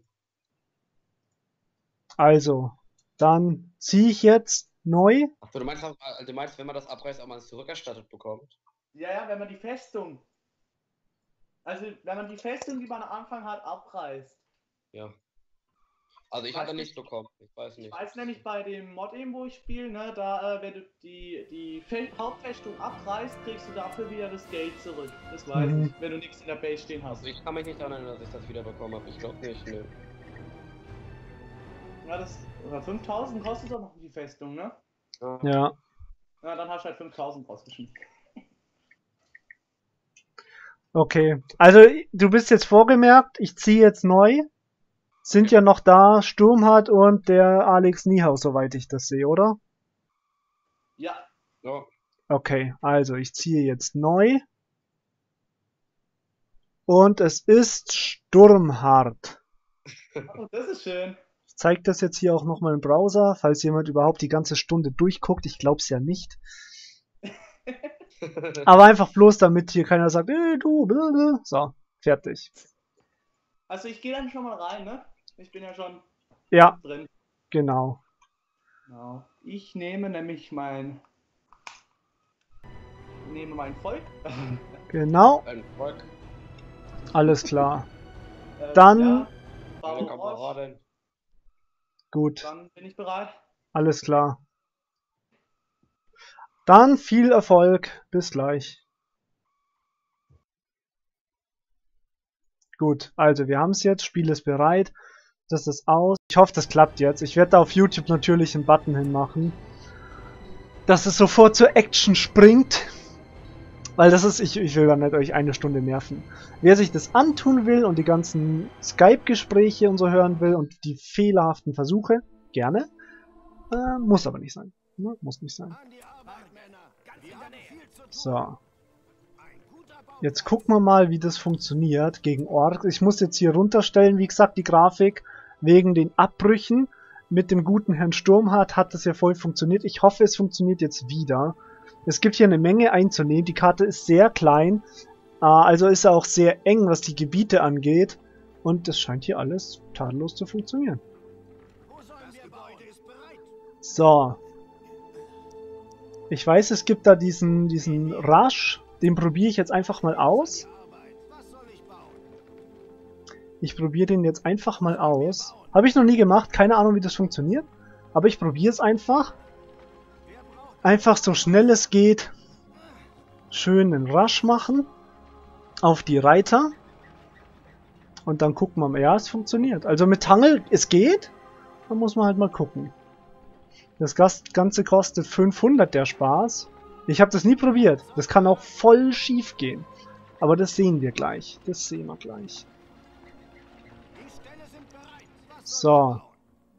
Also, dann ziehe ich jetzt neu. Achso, du meinst, wenn man das abreißt, ob man es zurückerstattet bekommt? Ja, ja, wenn man die Festung. Also, wenn man die Festung, die man am Anfang hat, abreißt. Ja. Also ich Weiß habe da nicht. nichts bekommen. Ich weiß nicht. Ich weiß nämlich bei dem Mod eben, wo ich spiele, ne, da, wenn du die Hauptfestung abreißt, kriegst du dafür wieder das Geld zurück. Das weiß Mhm. ich, wenn du nichts in der Base stehen hast. Also ich kann mich nicht daran erinnern, dass ich das wieder bekommen habe. Ich glaube nicht, ne. Ja, oder 5000 kostet doch noch die Festung, ne? Ja. Ja, dann hast du halt 5000 rausgeschmissen. Okay. Also, du bist jetzt vorgemerkt, ich ziehe jetzt neu. Sind ja noch da Sturmhard und der Alex Niehaus, soweit ich das sehe, oder? Ja, Ja. Okay, also ich ziehe jetzt neu. Und es ist Sturmhard. oh, das ist schön. Ich zeige das jetzt hier auch nochmal im Browser, falls jemand überhaupt die ganze Stunde durchguckt. Ich glaube es ja nicht. Aber einfach bloß, damit hier keiner sagt, du, blablabla. So, fertig. Also ich gehe dann schon mal rein, ne? Ich bin ja schon Ja, drin. genau. Genau. Ich nehme nämlich mein Volk. Genau, Ein Volk, alles klar. Dann- Ja, meine Bauer Orsch, Kameraden. Gut, dann bin ich bereit. alles klar. Dann viel Erfolg. Bis gleich. Gut, also wir haben es jetzt. Spiel ist bereit. Das ist aus. Ich hoffe, das klappt jetzt. Ich werde da auf YouTube natürlich einen Button hinmachen, dass es sofort zur Action springt. Weil das ist, ich will da nicht euch eine Stunde nerven. Wer sich das antun will und die ganzen Skype-Gespräche und so hören will und die fehlerhaften Versuche, gerne. Muss aber nicht sein. Ne? Muss nicht sein. An die Arbeit, Männer. Wir haben viel zu tun. So. Ein guter Bau. Jetzt gucken wir mal, wie das funktioniert gegen Orks. Ich muss jetzt hier runterstellen, wie gesagt, die Grafik wegen den Abbrüchen. Mit dem guten Herrn Sturmhard hat das ja voll funktioniert. Ich hoffe, es funktioniert jetzt wieder. Es gibt hier eine Menge einzunehmen. Die Karte ist sehr klein, also ist auch sehr eng, was die Gebiete angeht. Und das scheint hier alles tadellos zu funktionieren. Wo sollen wir bauen? Ist bereit. So. Ich weiß, es gibt da diesen Rush. Den probiere ich jetzt einfach mal aus. Arbeit. Was soll ich bauen? Ich probiere den jetzt einfach mal aus. Habe ich noch nie gemacht, keine Ahnung, wie das funktioniert. Aber ich probiere es einfach. Wer braucht Einfach so schnell es geht. Schön einen Rush machen. Auf die Reiter. Und dann gucken wir mal. Ja, es funktioniert. Also mit Tangel, es geht. Da muss man halt mal gucken. Das Ganze kostet 500, der Spaß. Ich habe das nie probiert. Das kann auch voll schief gehen. Aber das sehen wir gleich. Das sehen wir gleich. die Ställe sind bereit? Was So. soll ich bauen?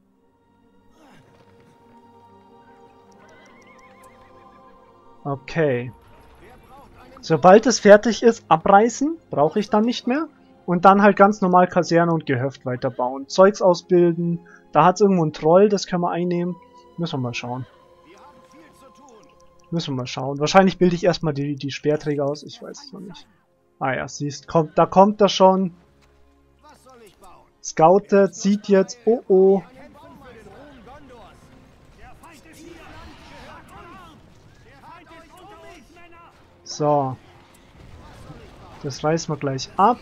Okay. Wer braucht einen Sobald es fertig ist, abreißen. Brauche ich dann nicht mehr. Und dann halt ganz normal Kaserne und Gehöft weiterbauen. Zeugs ausbilden. Da hat es irgendwo einen Troll, das können wir einnehmen. Müssen wir mal schauen. Wir haben viel zu tun. Müssen wir mal schauen. Wahrscheinlich bilde ich erstmal die Speerträger aus. Ich weiß es noch nicht. Ah ja, siehst, da kommt er schon. Was soll ich bauen? Scoutet, sieht jetzt. Oh oh. Kämpfen für den Ruhm Gondors. Der Feind ist hier. Gehört uns. Der Feind ist unter uns, Männer. So. Das reißen wir gleich ab.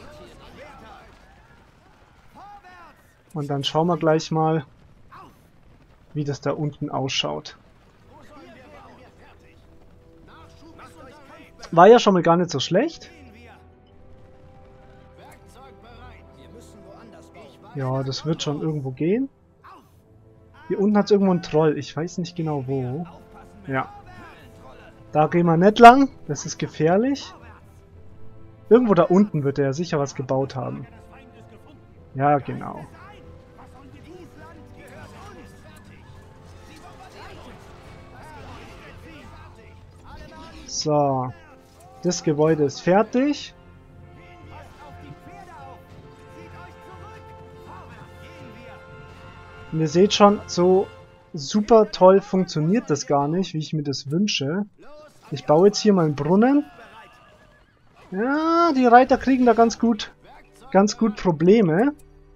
Und dann schauen wir gleich mal, wie das da unten ausschaut. Wo sollen wir bauen? Fertig. Nachschub ist unterwegs. War ja schon mal gar nicht so schlecht. Gehen wir. Werkzeug bereit. Wir müssen woanders bauen. Ja, das wird schon irgendwo gehen. Hier unten hat es irgendwo einen Troll. Ich weiß nicht genau wo. Ja. Da gehen wir nicht lang. Das ist gefährlich. Irgendwo da unten wird er sicher was gebaut haben. Ja, genau. Dieses Land gehört uns. Fertig. Sie bombardieren uns. Fertig. So. Das Gebäude ist fertig. Passt auf die Pferde auf. Zieht euch zurück. Vorwärts gehen wir. Und ihr seht schon, so super toll funktioniert das gar nicht, wie ich mir das wünsche. Ich baue jetzt hier mal einen Brunnen. Ja, die Reiter kriegen da ganz gut Probleme.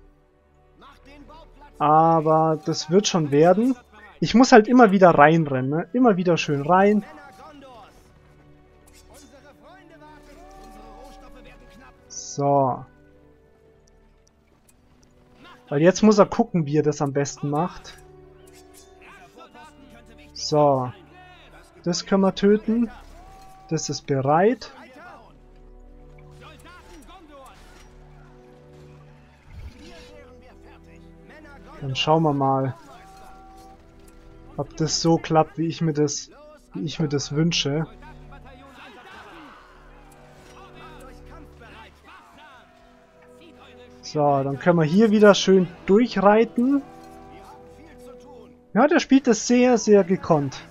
Aber das wird schon werden. Ich muss halt immer wieder reinrennen, ne? Immer wieder schön rein. Männer Gondors. Unsere Freunde warten. Unsere Rohstoffe werden knapp. So. Weil jetzt muss er gucken, wie er das am besten macht. So. Das können wir töten. Das ist bereit. Soldaten Gondors. Hier wären wir fertig. Männer Gondors. Dann schauen wir mal, ob das so klappt, wie ich mir das wünsche. So, dann können wir hier wieder schön durchreiten. Ja, der spielt das sehr, sehr gekonnt.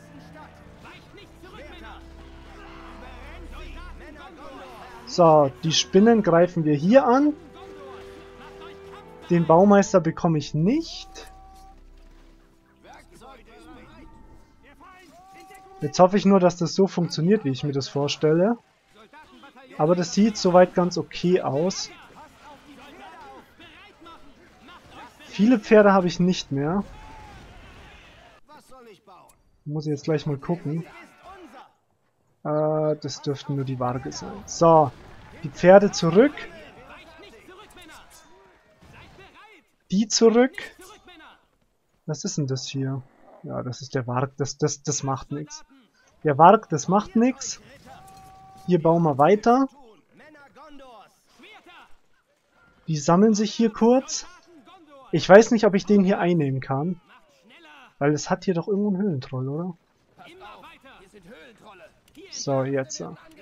So, die Spinnen greifen wir hier an. Den Baumeister bekomme ich nicht. Jetzt hoffe ich nur, dass das so funktioniert, wie ich mir das vorstelle. Aber das sieht soweit ganz okay aus. Viele Pferde habe ich nicht mehr. Muss ich jetzt gleich mal gucken. Das dürften nur die Waage sein. So, die Pferde zurück. Die zurück. Was ist denn das hier? Ja, das ist der Warg. Das macht nichts. Der Warg, das macht nichts. Hier bauen wir weiter. Die sammeln sich hier kurz. Ich weiß nicht, ob ich den hier einnehmen kann. Weil es hat hier doch irgendwo einen Höhlentroll, oder? So, jetzt.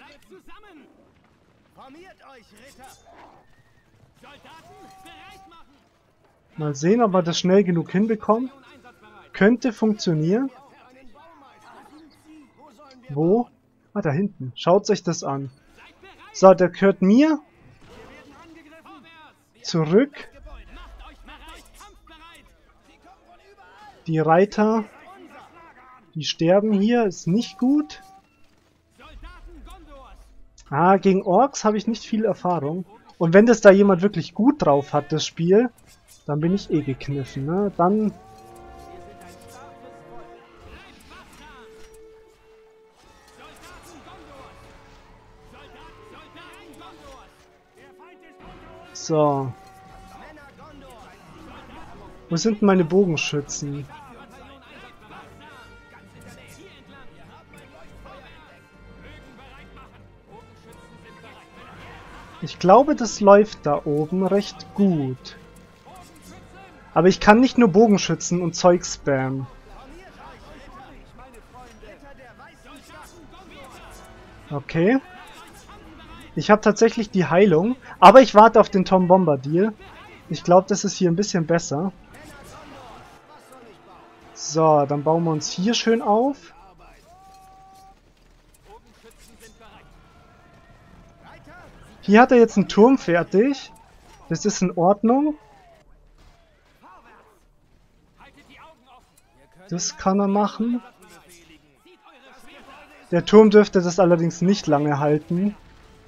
Mal sehen, ob wir das schnell genug hinbekommen. Könnte funktionieren. Wo? Ah, da hinten. Schaut euch das an. So, der gehört mir. Zurück. Die Reiter. Die sterben hier. Ist nicht gut. Ah, gegen Orks habe ich nicht viel Erfahrung. Und wenn das da jemand wirklich gut drauf hat, das Spiel, dann bin ich eh gekniffen, ne? Dann... So. Wo sind denn meine Bogenschützen? Ich glaube, das läuft da oben recht gut. Aber ich kann nicht nur Bogenschützen und Zeug spammen. Okay. Ich habe tatsächlich die Heilung, aber ich warte auf den Tom Bombadil. Ich glaube, das ist hier ein bisschen besser. So, dann bauen wir uns hier schön auf. Hier hat er jetzt einen Turm fertig. Das ist in Ordnung. Das kann er machen. Der Turm dürfte das allerdings nicht lange halten.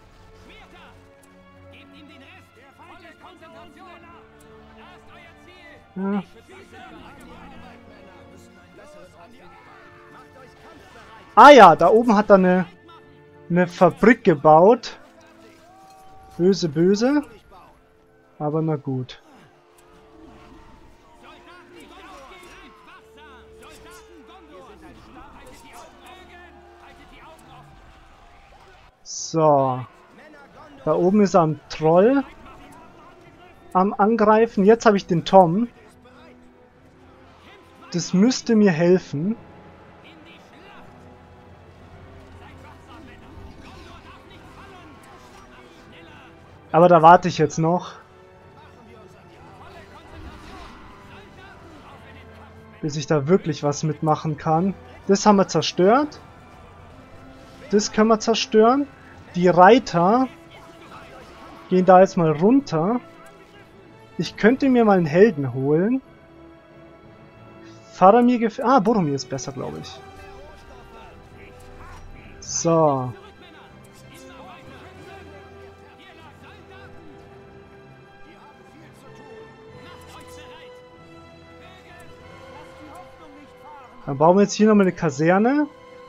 Ja. Ah ja, da oben hat er eine Fabrik gebaut. Böse, böse. Aber na gut. So. Da oben ist er am Troll. Am Angreifen. Jetzt habe ich den Tom. Das müsste mir helfen. Aber da warte ich jetzt noch. Bis ich da wirklich was mitmachen kann. Das haben wir zerstört. Das können wir zerstören. Die Reiter gehen da jetzt mal runter. Ich könnte mir mal einen Helden holen. Faramir gefällt... Ah, Boromir ist besser, glaube ich. So. Dann bauen wir jetzt hier nochmal eine Kaserne.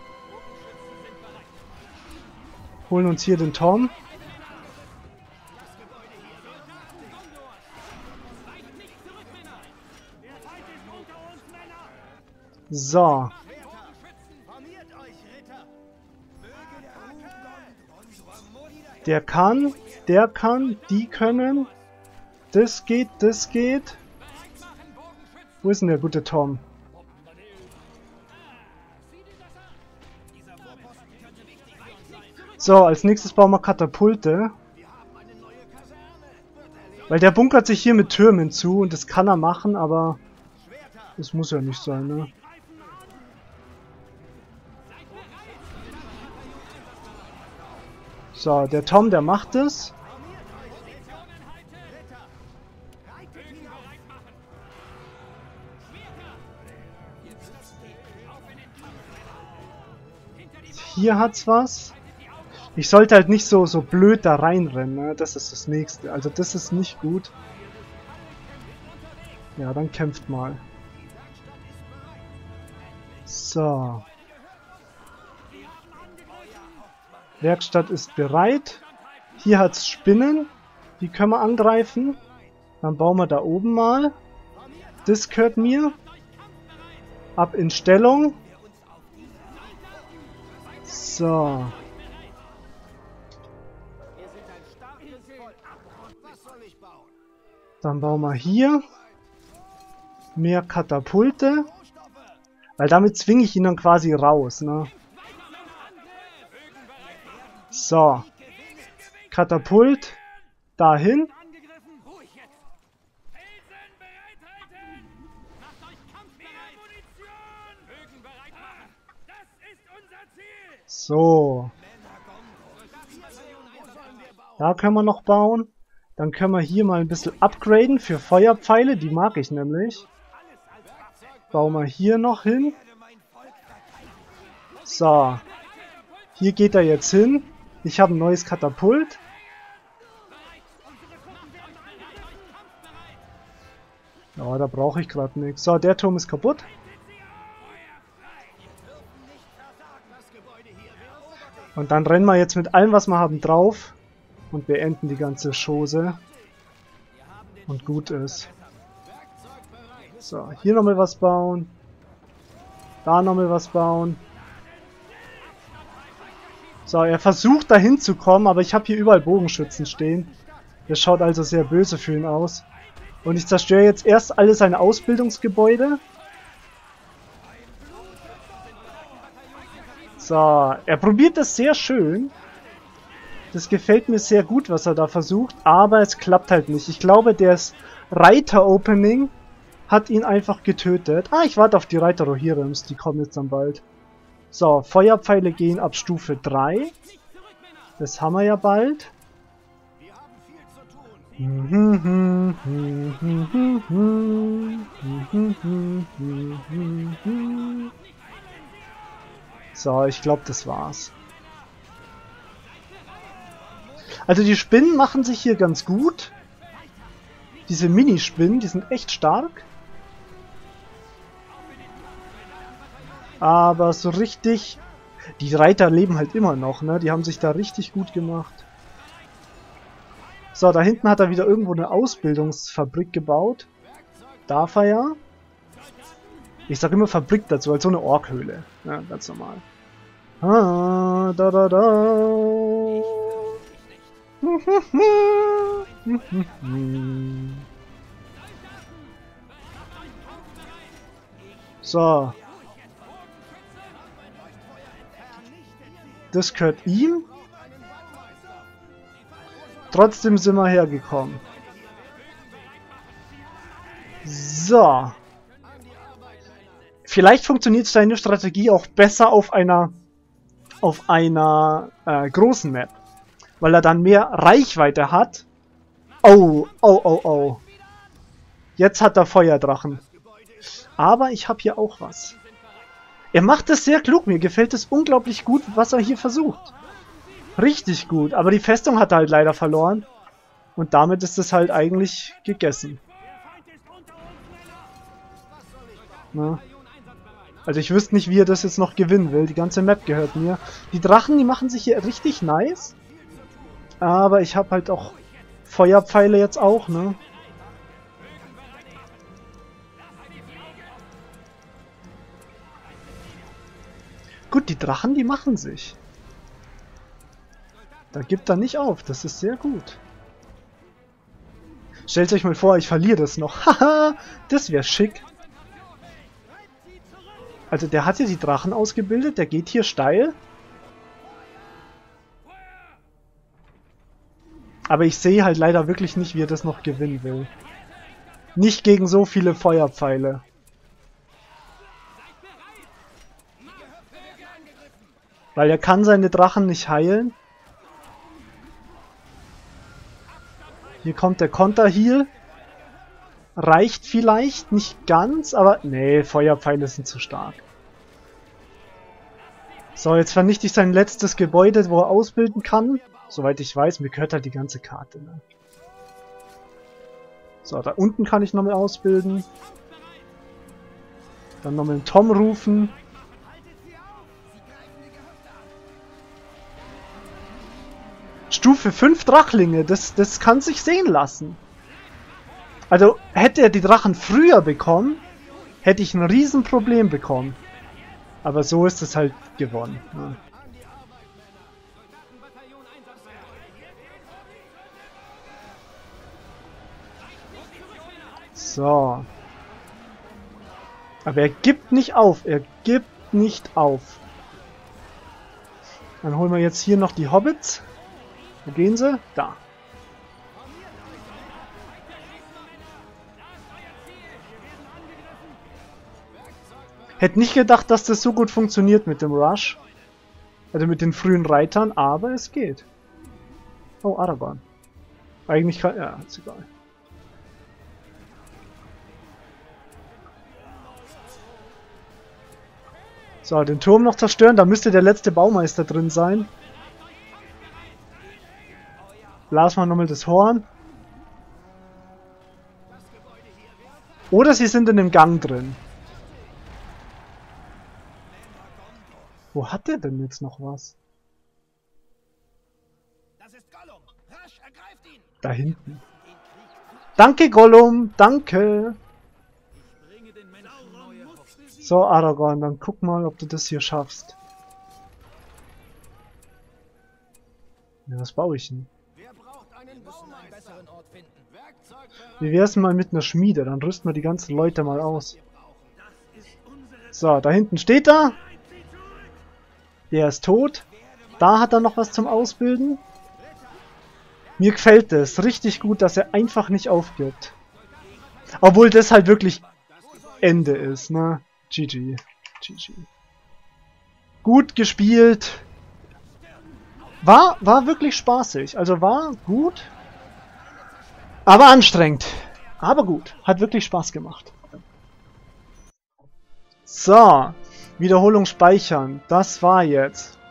Holen uns hier den Tom. So. Der kann, die können. Das geht, das geht. Wo ist denn der gute Tom? So, als nächstes bauen wir Katapulte. Weil der bunkert sich hier mit Türmen zu und das kann er machen, aber das muss ja nicht sein, ne? So, der Tom, der macht es. Hier hat's was. Ich sollte halt nicht so blöd da reinrennen, ne? Das ist das Nächste. Also das ist nicht gut. Ja, dann kämpft mal. So. Werkstatt ist bereit. Hier hat's Spinnen. Die können wir angreifen. Dann bauen wir da oben mal. Das gehört mir. Ab in Stellung. So. Dann bauen wir hier mehr Katapulte. Weil damit zwinge ich ihn dann quasi raus, ne? So. Katapult. Dahin. So. Da können wir noch bauen. Dann können wir hier mal ein bisschen upgraden für Feuerpfeile. Die mag ich nämlich. Bauen wir hier noch hin. So. Hier geht er jetzt hin. Ich habe ein neues Katapult. Ja, da brauche ich gerade nichts. So, der Turm ist kaputt. Und dann rennen wir jetzt mit allem, was wir haben, drauf. Und beenden die ganze Chose. Und gut ist. So, hier nochmal was bauen. Da nochmal was bauen. So, er versucht dahin zu kommen, aber ich habe hier überall Bogenschützen stehen. Das schaut also sehr böse für ihn aus. Und ich zerstöre jetzt erst alle seine Ausbildungsgebäude. So, er probiert das sehr schön. Das gefällt mir sehr gut, was er da versucht, aber es klappt halt nicht. Ich glaube, das Reiter-Opening hat ihn einfach getötet. Ah, ich warte auf die Reiter-Rohirrims, die kommen jetzt dann bald. So, Feuerpfeile gehen ab Stufe 3. Das haben wir ja bald. So, ich glaube, das war's. Also die Spinnen machen sich hier ganz gut. Diese Minispinnen, die sind echt stark. Aber so richtig... Die Reiter leben halt immer noch, ne? Die haben sich da richtig gut gemacht. So, da hinten hat er wieder irgendwo eine Ausbildungsfabrik gebaut. Darf er ja. Ich sag immer Fabrik dazu, als so eine Orkhöhle. Ja, ganz normal. Ah, da da da. So. Das gehört ihm. Trotzdem sind wir hergekommen. So. Vielleicht funktioniert seine Strategie auch besser auf einer großen Map. weil er dann mehr Reichweite hat. Oh, oh, oh, oh. Jetzt hat er Feuerdrachen. Aber ich habe hier auch was. Er macht es sehr klug. Mir gefällt es unglaublich gut, was er hier versucht. Richtig gut. Aber die Festung hat er halt leider verloren. Und damit ist es halt eigentlich gegessen. Na. Also ich wüsste nicht, wie er das jetzt noch gewinnen will. Die ganze Map gehört mir. Die Drachen, die machen sich hier richtig nice. Aber ich habe halt auch Feuerpfeile jetzt auch, ne? Gut, die Drachen, die machen sich. Da gibt er nicht auf. Das ist sehr gut. Stellt euch mal vor, ich verliere das noch. Haha, das wäre schick. Also der hat hier die Drachen ausgebildet. Der geht hier steil. Aber ich sehe halt leider wirklich nicht, wie er das noch gewinnen will. Nicht gegen so viele Feuerpfeile. Weil er kann seine Drachen nicht heilen. Hier kommt der Konter-Heal. Reicht vielleicht, nicht ganz, aber nee, Feuerpfeile sind zu stark. So, jetzt vernichte ich sein letztes Gebäude, wo er ausbilden kann. Soweit ich weiß, mir gehört halt die ganze Karte. Ne? So, da unten kann ich nochmal ausbilden. Dann nochmal einen Tom rufen. Stufe 5 Drachlinge, das kann sich sehen lassen. Also, hätte er die Drachen früher bekommen, hätte ich ein Riesenproblem bekommen. Aber so ist es halt gewonnen. Ne? So. Aber er gibt nicht auf. Er gibt nicht auf. Dann holen wir jetzt hier noch die Hobbits. Wo gehen sie? Da. Hätte nicht gedacht, dass das so gut funktioniert mit dem Rush. Also mit den frühen Reitern, aber es geht. Oh, Aragorn. Eigentlich kann... Ja, ist egal. So, den Turm noch zerstören. Da müsste der letzte Baumeister drin sein. Blasen wir nochmal das Horn. Oder sie sind in dem Gang drin. Wo hat der denn jetzt noch was? Da hinten. Danke, Gollum. Danke. So, Aragorn, dann guck mal, ob du das hier schaffst. Ja, was baue ich denn? Wie wär's mal mit einer Schmiede? Dann rüsten wir die ganzen Leute mal aus. So, da hinten steht er. Der ist tot. Da hat er noch was zum Ausbilden. Mir gefällt es richtig gut, dass er einfach nicht aufgibt. Obwohl das halt wirklich Ende ist, ne? GG. GG. Gut gespielt. War wirklich spaßig. Also war gut. Aber anstrengend. Aber gut. Hat wirklich Spaß gemacht. So. Wiederholung speichern. Das war jetzt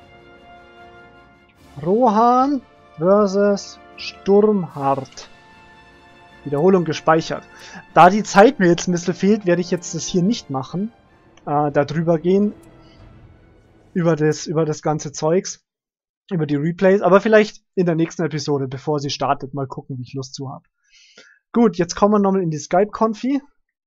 Rohan versus Sturmhart. Wiederholung gespeichert. Da die Zeit mir jetzt ein bisschen fehlt, werde ich jetzt das hier nicht machen. Da drüber gehen. Über das ganze Zeugs. Über die Replays. Aber vielleicht in der nächsten Episode, bevor sie startet. Mal gucken, wie ich Lust zu habe. Gut, jetzt kommen wir nochmal in die Skype-Konfi.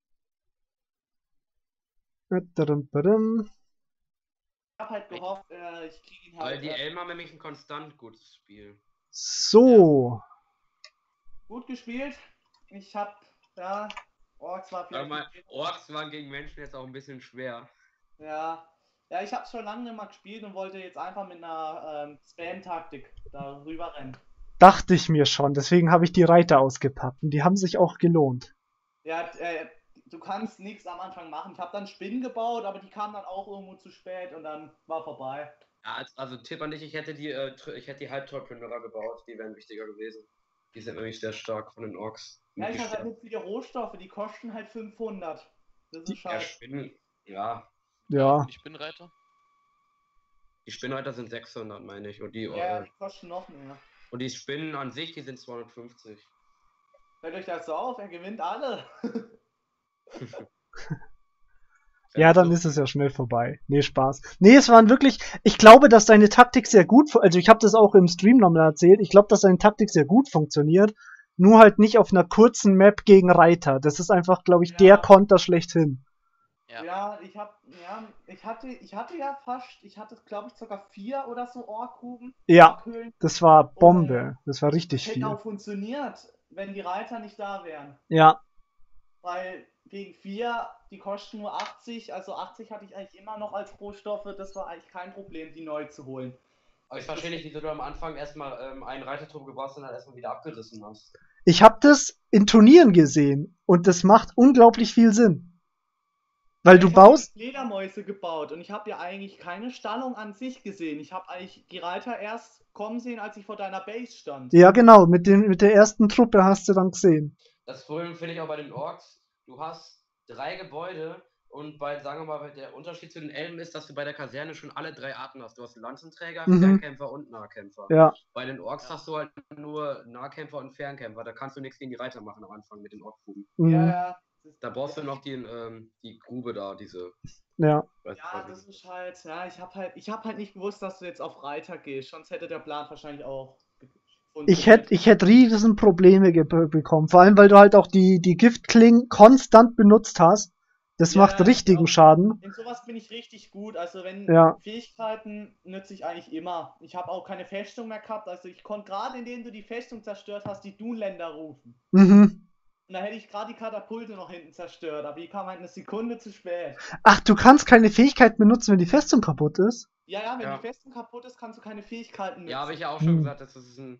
Ich habe halt gehofft, ich kriege ihn halt. Weil die Elm haben nämlich ein konstant gutes Spiel. So. Gut gespielt. Ich habe, ja, Orks war vielleicht... Aber Orks waren gegen Menschen jetzt auch ein bisschen schwer. Ja, ich habe schon lange nicht mal gespielt und wollte jetzt einfach mit einer Spam-Taktik da rüber rennen. Dachte ich mir schon, deswegen habe ich die Reiter ausgepackt und die haben sich auch gelohnt. Ja, du kannst nichts am Anfang machen. Ich habe dann Spinnen gebaut, aber die kamen dann auch irgendwo zu spät und dann war vorbei. Ja, also Tipp an dich, ich hätte die Halbtollplünderer gebaut, die wären wichtiger gewesen. Die sind nämlich sehr stark von den Orks. Ja, ich habe halt nicht viele Rohstoffe, die kosten halt 500. Das ist Ja, scheiße. Spinnen, ja, Ja. Die Spinnreiter? die Spinnreiter sind 600, meine ich. Und Ja, die kosten noch mehr. und die Spinnen an sich, die sind 250. Hört euch das so auf, er gewinnt alle. Ja, dann ist es ja schnell vorbei. Nee, Spaß. Nee, es waren wirklich, ich glaube, dass deine Taktik sehr gut, also ich habe das auch im Stream nochmal erzählt, ich glaube, dass deine Taktik sehr gut funktioniert, nur halt nicht auf einer kurzen Map gegen Reiter. Das ist einfach, glaube ich, Ja. der Konter schlechthin. Ja. Ja, ich hatte ja fast, glaube ich, sogar 4 oder so Orkgruben. Ja, Orkhöhlen. das war Bombe. Das war richtig Das hätte viel. auch funktioniert, wenn die Reiter nicht da wären. Ja, Weil gegen 4, die kosten nur 80, also 80 hatte ich eigentlich immer noch als Rohstoffe, das war eigentlich kein Problem, die neu zu holen. Aber ich verstehe nicht, wieso du am Anfang erstmal einen Reiterturm gebaut hast und dann erstmal wieder abgerissen hast. ich habe das in Turnieren gesehen und das macht unglaublich viel Sinn. Weil du Ich hab baust, Fledermäuse gebaut und ich habe ja eigentlich keine Stallung an sich gesehen. Ich habe eigentlich die Reiter erst kommen sehen, als ich vor deiner Base stand. ja genau, mit der ersten Truppe hast du dann gesehen. Das Problem finde ich auch bei den Orks, du hast 3 Gebäude und sagen wir mal, der Unterschied zu den Elben ist, dass du bei der Kaserne schon alle 3 Arten hast. Du hast Lanzenträger, Mhm. Fernkämpfer und Nahkämpfer. Ja, Bei den Orks hast du halt nur Nahkämpfer und Fernkämpfer. Da kannst du nichts gegen die Reiter machen am Anfang mit den Orkgruben. mhm. Ja, Da brauchst du noch die Grube da, diese. Ja. ja, das ist halt, ja, ich hab halt nicht gewusst, dass du jetzt auf Reiter gehst, sonst hätte der Plan wahrscheinlich auch Ich hätte riesen Probleme bekommen. Vor allem, weil du halt auch die Giftklingen konstant benutzt hast. Das Ja, macht richtigen auch. Schaden. In sowas bin ich richtig gut. Also wenn Ja. Fähigkeiten nütze ich eigentlich immer. Ich habe auch keine Festung mehr gehabt. Also ich konnte gerade, indem du die Festung zerstört hast, die Dunländer rufen. Mhm. Und da hätte ich gerade die Katapulte noch hinten zerstört. Aber die kam halt eine Sekunde zu spät. Ach, du kannst keine Fähigkeit benutzen, wenn die Festung kaputt ist? Ja, wenn Ja. die Festung kaputt ist, kannst du keine Fähigkeiten nutzen. Ja, habe ich ja auch schon gesagt, das ist ein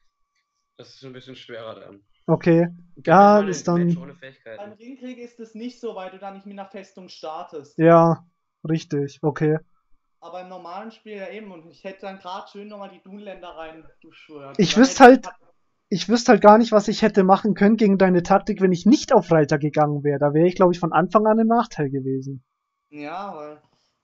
bisschen schwerer dann. Okay. Gib Ja, mir mal ist ein Match dann. ohne Beim Fähigkeiten. Ringkrieg ist es nicht so, weil du da nicht mit einer Festung startest. Ja, richtig. Okay. Aber im normalen Spiel ja eben. Und ich hätte dann gerade schön nochmal die Dunländer rein durchschwört. Ich wüsste halt gar nicht, was ich hätte machen können gegen deine Taktik, wenn ich nicht auf Reiter gegangen wäre. Da wäre ich, glaube ich, von Anfang an im Nachteil gewesen. Ja, weil.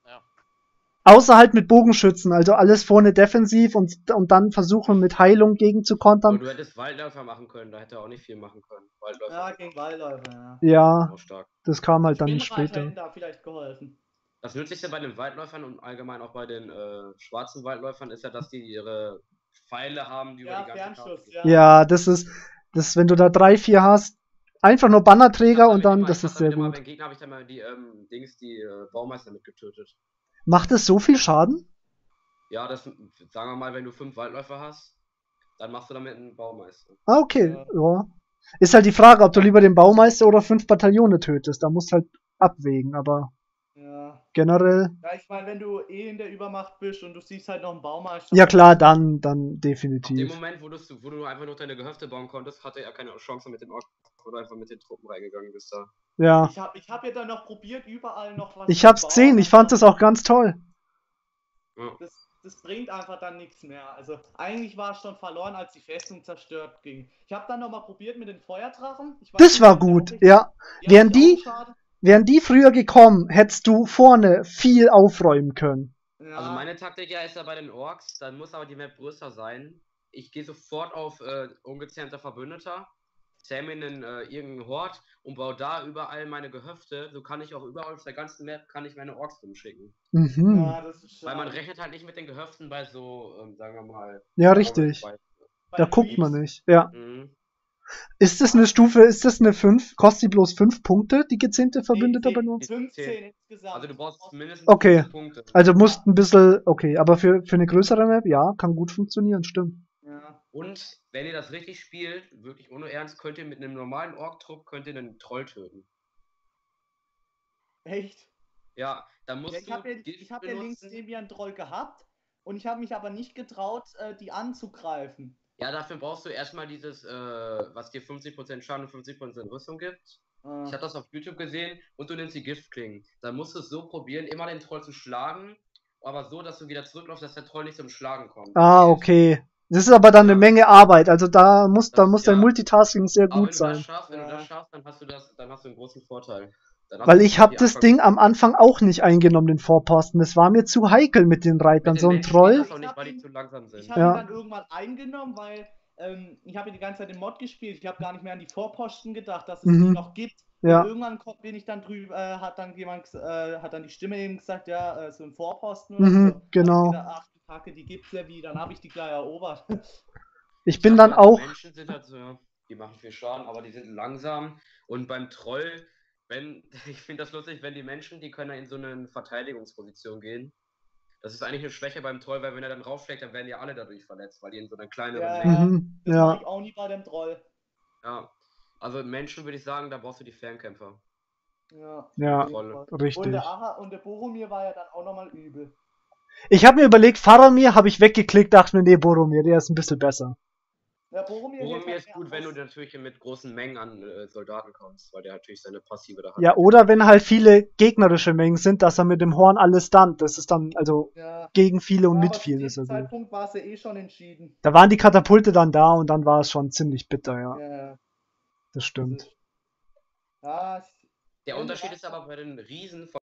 Außer halt mit Bogenschützen, also alles vorne defensiv und dann versuchen mit Heilung gegen zu Und kontern. du hättest Waldläufer machen können, da hätte er auch nicht viel machen können. Waldläufer Ja, gegen Waldläufer, ja. Ja, auch stark. das kam halt dann Spinnreiter später. hätten da vielleicht geholfen. Das Nützlichste bei den Waldläufern und allgemein auch bei den schwarzen Waldläufern ist ja, dass die ihre Pfeile haben, die über Ja, die ganze Karte Fernschuss, gehen. ja. Ja, das, wenn du da 3, 4 hast, einfach nur Bannerträger und dann, das ist sehr gut. Beim Gegner habe ich dann mal die Baumeister mitgetötet. Macht es so viel Schaden? Ja, sagen wir mal, wenn du 5 Waldläufer hast, dann machst du damit einen Baumeister. Ah, okay, ja. Ist halt die Frage, ob du lieber den Baumeister oder 5 Bataillone tötest. Da musst du halt abwägen, aber Ja. generell. Ja, ich meine, wenn du in der Übermacht bist und du siehst halt noch einen Baumeister. Ja klar, dann Ab dem definitiv. Moment, wo du einfach nur deine Gehöfte bauen konntest, hatte er keine Chance mit den Orks, wo du einfach mit den Truppen reingegangen bist da. Ja. Ich hab ja dann noch probiert, überall noch was Ich zu hab's bauen, gesehen, ich fand das auch ganz toll. Ja. Das bringt einfach dann nichts mehr. Also eigentlich war es schon verloren, als die Festung zerstört ging. Ich habe dann nochmal probiert mit den Feuerdrachen. Ich weiß Das nicht, war ob der gut, auch richtig- ja. Ja, Wären ist ja die- auch schade. Wären die früher gekommen, hättest du vorne viel aufräumen können. Ja, Also meine Taktik ja ist ja bei den Orks, dann muss aber die Map größer sein. Ich gehe sofort auf ungezähmter Verbündeter, zähme in irgendeinen Hort und baue da überall meine Gehöfte. So kann ich auch überall auf der ganzen Map meine Orks rumschicken. Mhm. ja, das ist Weil man schade. rechnet halt nicht mit den Gehöften bei so, sagen wir mal. Ja, richtig. Bei- Da Bei guckt man Creeps- nicht. Ja. Mhm. Ist das eine Stufe, ist das eine 5? Kostet die bloß 5 Punkte, die gezähmte Verbündete Nee, bei uns? 15 insgesamt. Also du brauchst mindestens Okay. 15 Punkte. Also musst ein bisschen, okay, aber für eine größere Map, ja, kann gut funktionieren, stimmt. Ja. Und wenn ihr das richtig spielt, wirklich ohne Ernst, könnt ihr mit einem normalen Ork-Trupp einen Troll töten. Echt? Ja, dann musst Ja, ich habe Gift ja links benutzen. neben mir einen Troll gehabt und ich habe mich aber nicht getraut, die anzugreifen. Ja, dafür brauchst du erstmal dieses, was dir 50% Schaden und 50% Rüstung gibt. Ich habe das auf YouTube gesehen und du nimmst die Giftklingen. Dann musst du es so probieren, immer den Troll zu schlagen aber so, dass du wieder zurückläufst, dass der Troll nicht zum Schlagen kommt. Ah, okay. Das ist aber dann eine Menge Arbeit. Also da muss dein ja. Multitasking sehr Aber gut sein. wenn du das schaffst, dann hast du einen großen Vorteil. Weil ich habe das Ding am Anfang auch nicht eingenommen, den Vorposten. Das war mir zu heikel mit den Reitern. So ein Troll. Auch nicht, weil die zu langsam sind. Ich habe ihn dann irgendwann eingenommen, weil ich habe die ganze Zeit im Mod gespielt. Ich habe gar nicht mehr an die Vorposten gedacht, dass es die noch gibt. Ja. Und irgendwann bin ich dann drüber, hat dann die Stimme eben gesagt, ja, so ein Vorposten oder so. Genau. Gedacht, ach, die Kacke, die gibt's ja wie. Dann habe ich die gleich erobert. Ich bin dann auch. Die Menschen sind halt so, die machen viel Schaden, aber die sind langsam. Und beim Troll, ich finde das lustig, wenn die Menschen, die können ja in so eine Verteidigungsposition gehen. Das ist eigentlich eine Schwäche beim Troll, weil wenn er dann raufschlägt, dann werden ja alle dadurch verletzt, weil die in so einer kleineren Menge. Das mache ich auch nie bei dem Troll. Ja, also Menschen würde ich sagen, da brauchst du die Fernkämpfer. Ja, richtig. Und der Boromir war ja dann auch nochmal übel. Ich habe mir überlegt, Faramir habe ich weggeklickt, dachte mir, nee, Boromir, der ist ein bisschen besser. Ja, Boromir ist gut, wenn du natürlich mit großen Mengen an Soldaten kommst, weil der natürlich seine Passive da hat. Ja, oder wenn halt viele gegnerische Mengen sind, dass er mit dem Horn alles stunt. Das ist dann, also gegen viele und mit vielen ist er gut. Zu dem Zeitpunkt war es ja eh schon entschieden. Da waren die Katapulte dann da und dann war es schon ziemlich bitter, ja. Das stimmt. Ja, der Unterschied ist aber bei den Riesen